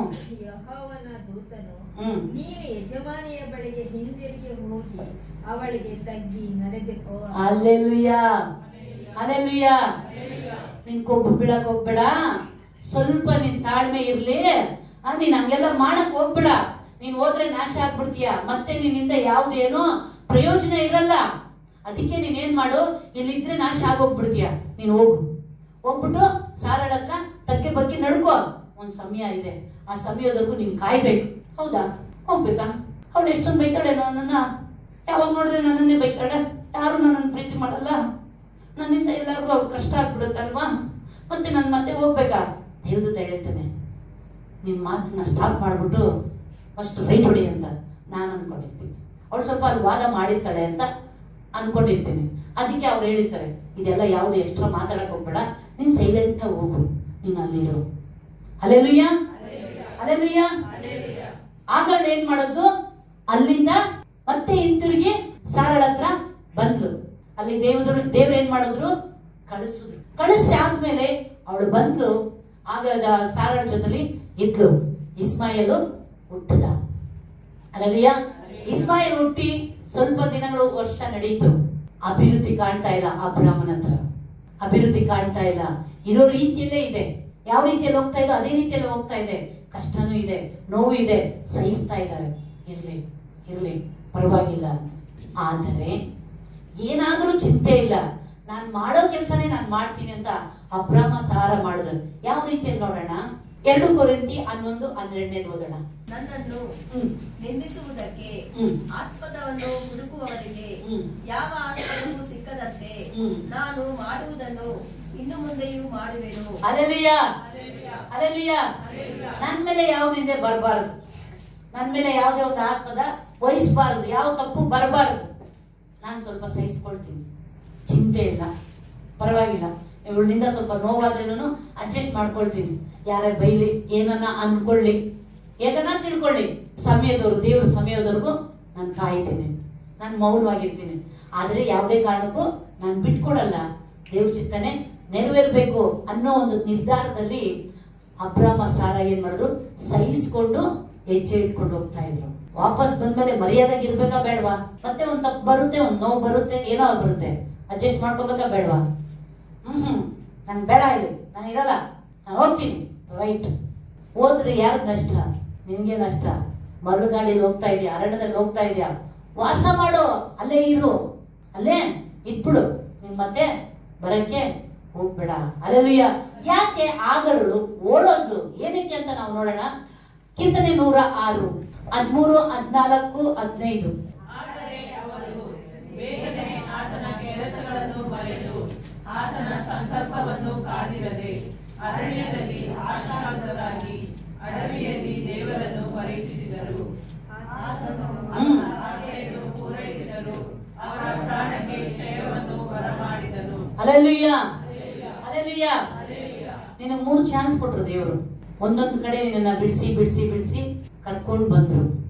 [SPEAKER 3] ಯೆಹೋವನ ದೂತನು, ನೀನು ಯಜಮಾನಿಯ ಬಳಿಗೆ ಹಿಂದಿರುಗಿ ಹೋಗಿ ಅವಳಿಗೆ ತಗ್ಗಿ ನಡೆದುಕೋ.
[SPEAKER 1] Hallelujah, hallelujah. ನೀನ್ ಕೊಬ್ಬು ಬೀಳಕ್ ಹೋಗ್ಬೇಡ, ಸ್ವಲ್ಪ ನಿನ್ ತಾಳ್ಮೆ ಇರ್ಲಿ. ನೀನ್ ಹಂಗೆಲ್ಲ ಮಾಡಕ್ ಹೋಗ್ಬೇಡ. ನೀನ್ ಹೋದ್ರೆ ನಾಶ ಆಗ್ಬಿಡ್ತೀಯ, ಮತ್ತೆ ನಿನ್ನಿಂದ ಯಾವ್ದೇನೋ ಪ್ರಯೋಜನ ಇರಲ್ಲ. ಅದಕ್ಕೆ ನೀನ್ ಏನ್ ಮಾಡು, ಇಲ್ಲಿದ್ರೆ ನಾಶ ಆಗೋಗ್ಬಿಡ್ತೀಯ. ನೀನ್ ಹೋಗ್ಬಿಟ್ಟು ಸಾರಳ ಹತ್ರ ತಕ್ಕೆ ಬಗ್ಗೆ ನಡ್ಕೋ. ಒಂದ್ ಸಮಯ ಇದೆ, ಆ ಸಮಯದವರೆಗೂ ನೀನ್ ಕಾಯ್ಬೇಕು. ಹೌದಾ, ಹೋಗ್ಬೇಕಾ? ಅವಳು ಎಷ್ಟೊಂದು ಬೈತಾಳೆ ನನ್ನನ್ನ. ಯಾವಾಗ ನೋಡಿದ್ರೆ ನನ್ನನ್ನೇ ಬೈತಾಳೆ. ಯಾರು ನನ್ನನ್ನು ಪ್ರೀತಿ ಮಾಡಲ್ಲ, ನನ್ನಿಂದ ಎಲ್ಲರಿಗೂ ಅವ್ರು ಕಷ್ಟ ಆಗ್ಬಿಡುತ್ತಲ್ವಾ, ಮತ್ತೆ ನಾನು ಮತ್ತೆ ಹೋಗ್ಬೇಕಾ? ದೇವ್ದೂತ ಹೇಳ್ತೇನೆ, ನಿನ್ ಮಾತನ್ನ ಸ್ಟಾಪ್ ಮಾಡ್ಬಿಟ್ಟು ಫಸ್ಟ್ ರೈಟ್ ಹೊಡಿ ಅಂತ ನಾನು ಅನ್ಕೊಂಡಿರ್ತೀನಿ. ಅವಳು ಸ್ವಲ್ಪ ಅಲ್ಲಿ ವಾದ ಮಾಡಿರ್ತಾಳೆ ಅಂತ ಅನ್ಕೊಂಡಿರ್ತೀನಿ. ಅದಕ್ಕೆ ಅವ್ರು ಹೇಳಿರ್ತಾರೆ, ಇದೆಲ್ಲ ಯಾವ್ದು ಎಕ್ಸ್ಟ್ರಾ ಮಾತಾಡಕ್ ಹೋಗ್ಬೇಡ, ನೀನ್ ಸೈಲೆಂಟ್ ಆಗಿ ಹೋಗು, ನೀನ್ ಅಲ್ಲಿರು. Hallelujah, hallelujah. ಆಗ ಏನ್ ಮಾಡೋದು, ಅಲ್ಲಿಂದ ಮತ್ತೆ ಹಿಂತಿರುಗಿ ಸಾರಳ ಹತ್ರ ಬಂದ್ರು. ಅಲ್ಲಿ ದೇವ್ರು ಏನ್ ಮಾಡಿದ್ರು, ಕಳಿಸಿದ್ರು. ಕಳಿಸಿ ಆದ್ಮೇಲೆ ಅವಳು ಬಂದ್ಲು. ಆಗ ಸಾರಳ ಜೊತೆಲಿ ಇದ್ಲು. ಇಸ್ಮಾಯೇಲು ಹುಟ್ಟಿದ. ಹಲ್ಲೆಲೂಯಾ. ಇಸ್ಮಾಯೇಲ್ ಹುಟ್ಟಿ ಸ್ವಲ್ಪ ದಿನಗಳು, ವರ್ಷ ನಡೀತು. ಅಭಿವೃದ್ಧಿ ಕಾಣ್ತಾ ಇಲ್ಲ. ಅಬ್ರಾಮನ ಹತ್ರ ಅಭಿವೃದ್ಧಿ ಕಾಣ್ತಾ ಇಲ್ಲ. ಇರೋ ರೀತಿಯಲ್ಲೇ ಇದೆ. ಯಾವ ರೀತಿಯಲ್ಲಿ ಹೋಗ್ತಾ ಇದೆ ಅದೇ ರೀತಿಯಲ್ಲಿ ಹೋಗ್ತಾ ಇದೆ. ಕಷ್ಟನೂ ಇದೆ, ನೋವು ಇದೆ, ಸಹಿಸ್ತಾ ಇದ್ದಾರೆ. ಇರ್ಲಿ ಪರವಾಗಿಲ್ಲ. ಆದರೆ ಏನಾದ್ರೂ ಚಿಂತೆ ಇಲ್ಲ, ನಾನ್ ಮಾಡೋ ಕೆಲ್ಸನೇ ನಾನ್ ಮಾಡ್ತೀನಿ ಅಂತ ಅಬ್ರಾಮ ಸಾರ ಮಾಡಿದ್ರು. ಯಾವ ರೀತಿಯಲ್ಲಿ ನೋಡೋಣ, 2 ಕೊರಿಂಥಿ 11:12 ಓದೋಣ.
[SPEAKER 2] ನನ್ನನ್ನು ನಿಂದಿಸುವುದಕ್ಕೆ ಆಸ್ಪದವನ್ನು ಹುಡುಕುವವರಿಗೆ ಯಾವ ಆಸ್ಪದವೂ ಸಿಕ್ಕದಂತೆ ನಾನು ಮಾಡುವುದನ್ನು ಇನ್ನು ಮುಂದೆಯೂ ಮಾಡುವೆನು.
[SPEAKER 1] Hallelujah, hallelujah. ನನ್ ಮೇಲೆ ಯಾವ ನಿಂದೆ ಬರಬಾರದು, ನನ್ ಮೇಲೆ ಯಾವುದೇ ಒಂದು ಆಸ್ಪದ ವಹಿಸಬಾರದು, ಯಾವ ತಪ್ಪು ಬರಬಾರದು. ನಾನು ಸ್ವಲ್ಪ ಸಹಿಸ್ಕೊಳ್ತೀನಿ, ಚಿಂತೆ ಇಲ್ಲ, ಪರವಾಗಿಲ್ಲ. ಇವಳಿಂದ ಸ್ವಲ್ಪ ನೋವಾದ್ರೇನು ಅಡ್ಜಸ್ಟ್ ಮಾಡ್ಕೊಳ್ತೀನಿ. ಯಾರೇ ಬೈಲಿ, ಏನನ್ನ ಅನ್ಕೊಳ್ಳಿ, ಹೇಗನ್ನ ತಿಳ್ಕೊಳ್ಳಿ, ಸಮಯದವ್ರು ದೇವ್ರ ಸಮಯದವರೆಗೂ ನಾನು ಕಾಯ್ತೀನಿ, ನಾನು ಮೌನವಾಗಿರ್ತೀನಿ. ಆದ್ರೆ ಯಾವುದೇ ಕಾರಣಕ್ಕೂ ನಾನು ಬಿಟ್ಕೊಡಲ್ಲ. ದೇವ್ರ ಚಿತ್ತನೆ ನೆರವೇರ್ಬೇಕು ಅನ್ನೋ ಒಂದು ನಿರ್ಧಾರದಲ್ಲಿ ಅಬ್ರಾಮ ಸಾರ ಏನ್ ಮಾಡಿದ್ರು, ಸಹಿಸ್ಕೊಂಡು ಹೆಜ್ಜೆ ಇಟ್ಕೊಂಡು ಹೋಗ್ತಾ ಇದ್ರು. ವಾಪಸ್ ಬಂದ್ಮೇಲೆ ಮರ್ಯಾದಾಗಿ ಇರ್ಬೇಕಾ ಬೇಡವಾ? ಮತ್ತೆ ಒಂದ್ ತಪ್ಪು ಬರುತ್ತೆ, ಒಂದ್ ನೋವು ಬರುತ್ತೆ, ಏನೋ ಬರುತ್ತೆ, ಅಡ್ಜಸ್ಟ್ ಮಾಡ್ಕೋಬೇಕಾ ಬೇಡವಾ? ನನ್ ಬೇಡ, ಇಲ್ಲಿ ನಾನು ಇರಲ್ಲ, ನಾನು ಹೋಗ್ತೀನಿ. ರೈಟ್, ಹೋದ್ರೆ ಯಾರು ನಷ್ಟ? ನಿನ್ಗೆ ನಷ್ಟ. ಮರಳು ಗಾಡಿಯಲ್ಲಿ ಹೋಗ್ತಾ ಇದೆಯಾ, ಅರಣ್ಯದಲ್ಲಿ ಹೋಗ್ತಾ ಇದೆಯಾ, ವಾಸ ಮಾಡೋ, ಅಲ್ಲೇ ಇರು, ಅಲ್ಲೇ ಇಟ್ಬಿಡು. ನೀನ್ ಮತ್ತೆ ಬರಕ್ಕೆ ಹೋಗ್ಬೇಡ. ಹಲ್ಲೆಲೂಯಾ. ಯಾಕೆ ಆಗಗಳು ಓಡೋದು ಏನಕ್ಕೆ ಅಂತ ನಾವು ನೋಡೋಣ. ಕೀರ್ತನೆ 106 13, 14, 15.
[SPEAKER 2] ಆದರೆ ಅವರು ಬೇಗನೆ ಆತನ ಕೆಲಸಗಳನ್ನು ಮರೆತು ಆತನ ಸಂಕಲ್ಪವನ್ನು ಕಾದಿರದೆ ಅರಣ್ಯದಲ್ಲಿ ಆಶಾಕಾತರಾಗಿ ಅಡವಿಯಲ್ಲಿ ದೇವರನ್ನು ಪರೀಕ್ಷಿಸಿದರು. ಆತನು ಅವರ ಆಸೆಯನ್ನು ಪೂರೈಸಿದರು, ಅವರ ಪ್ರಾಣಕ್ಕೆ ಕ್ಷಯವನ್ನು ಬರಮಾಡಿದನು.
[SPEAKER 1] Hallelujah, hallelujah. ನಿನಗೆ 3 ಚಾನ್ಸ್ ಕೊಟ್ರು ದೇವರು. ಒಂದೊಂದು ಕಡೆ ನಿನ್ನ ಬಿಡಿಸಿ ಕರ್ಕೊಂಡು ಬಂದ್ರು.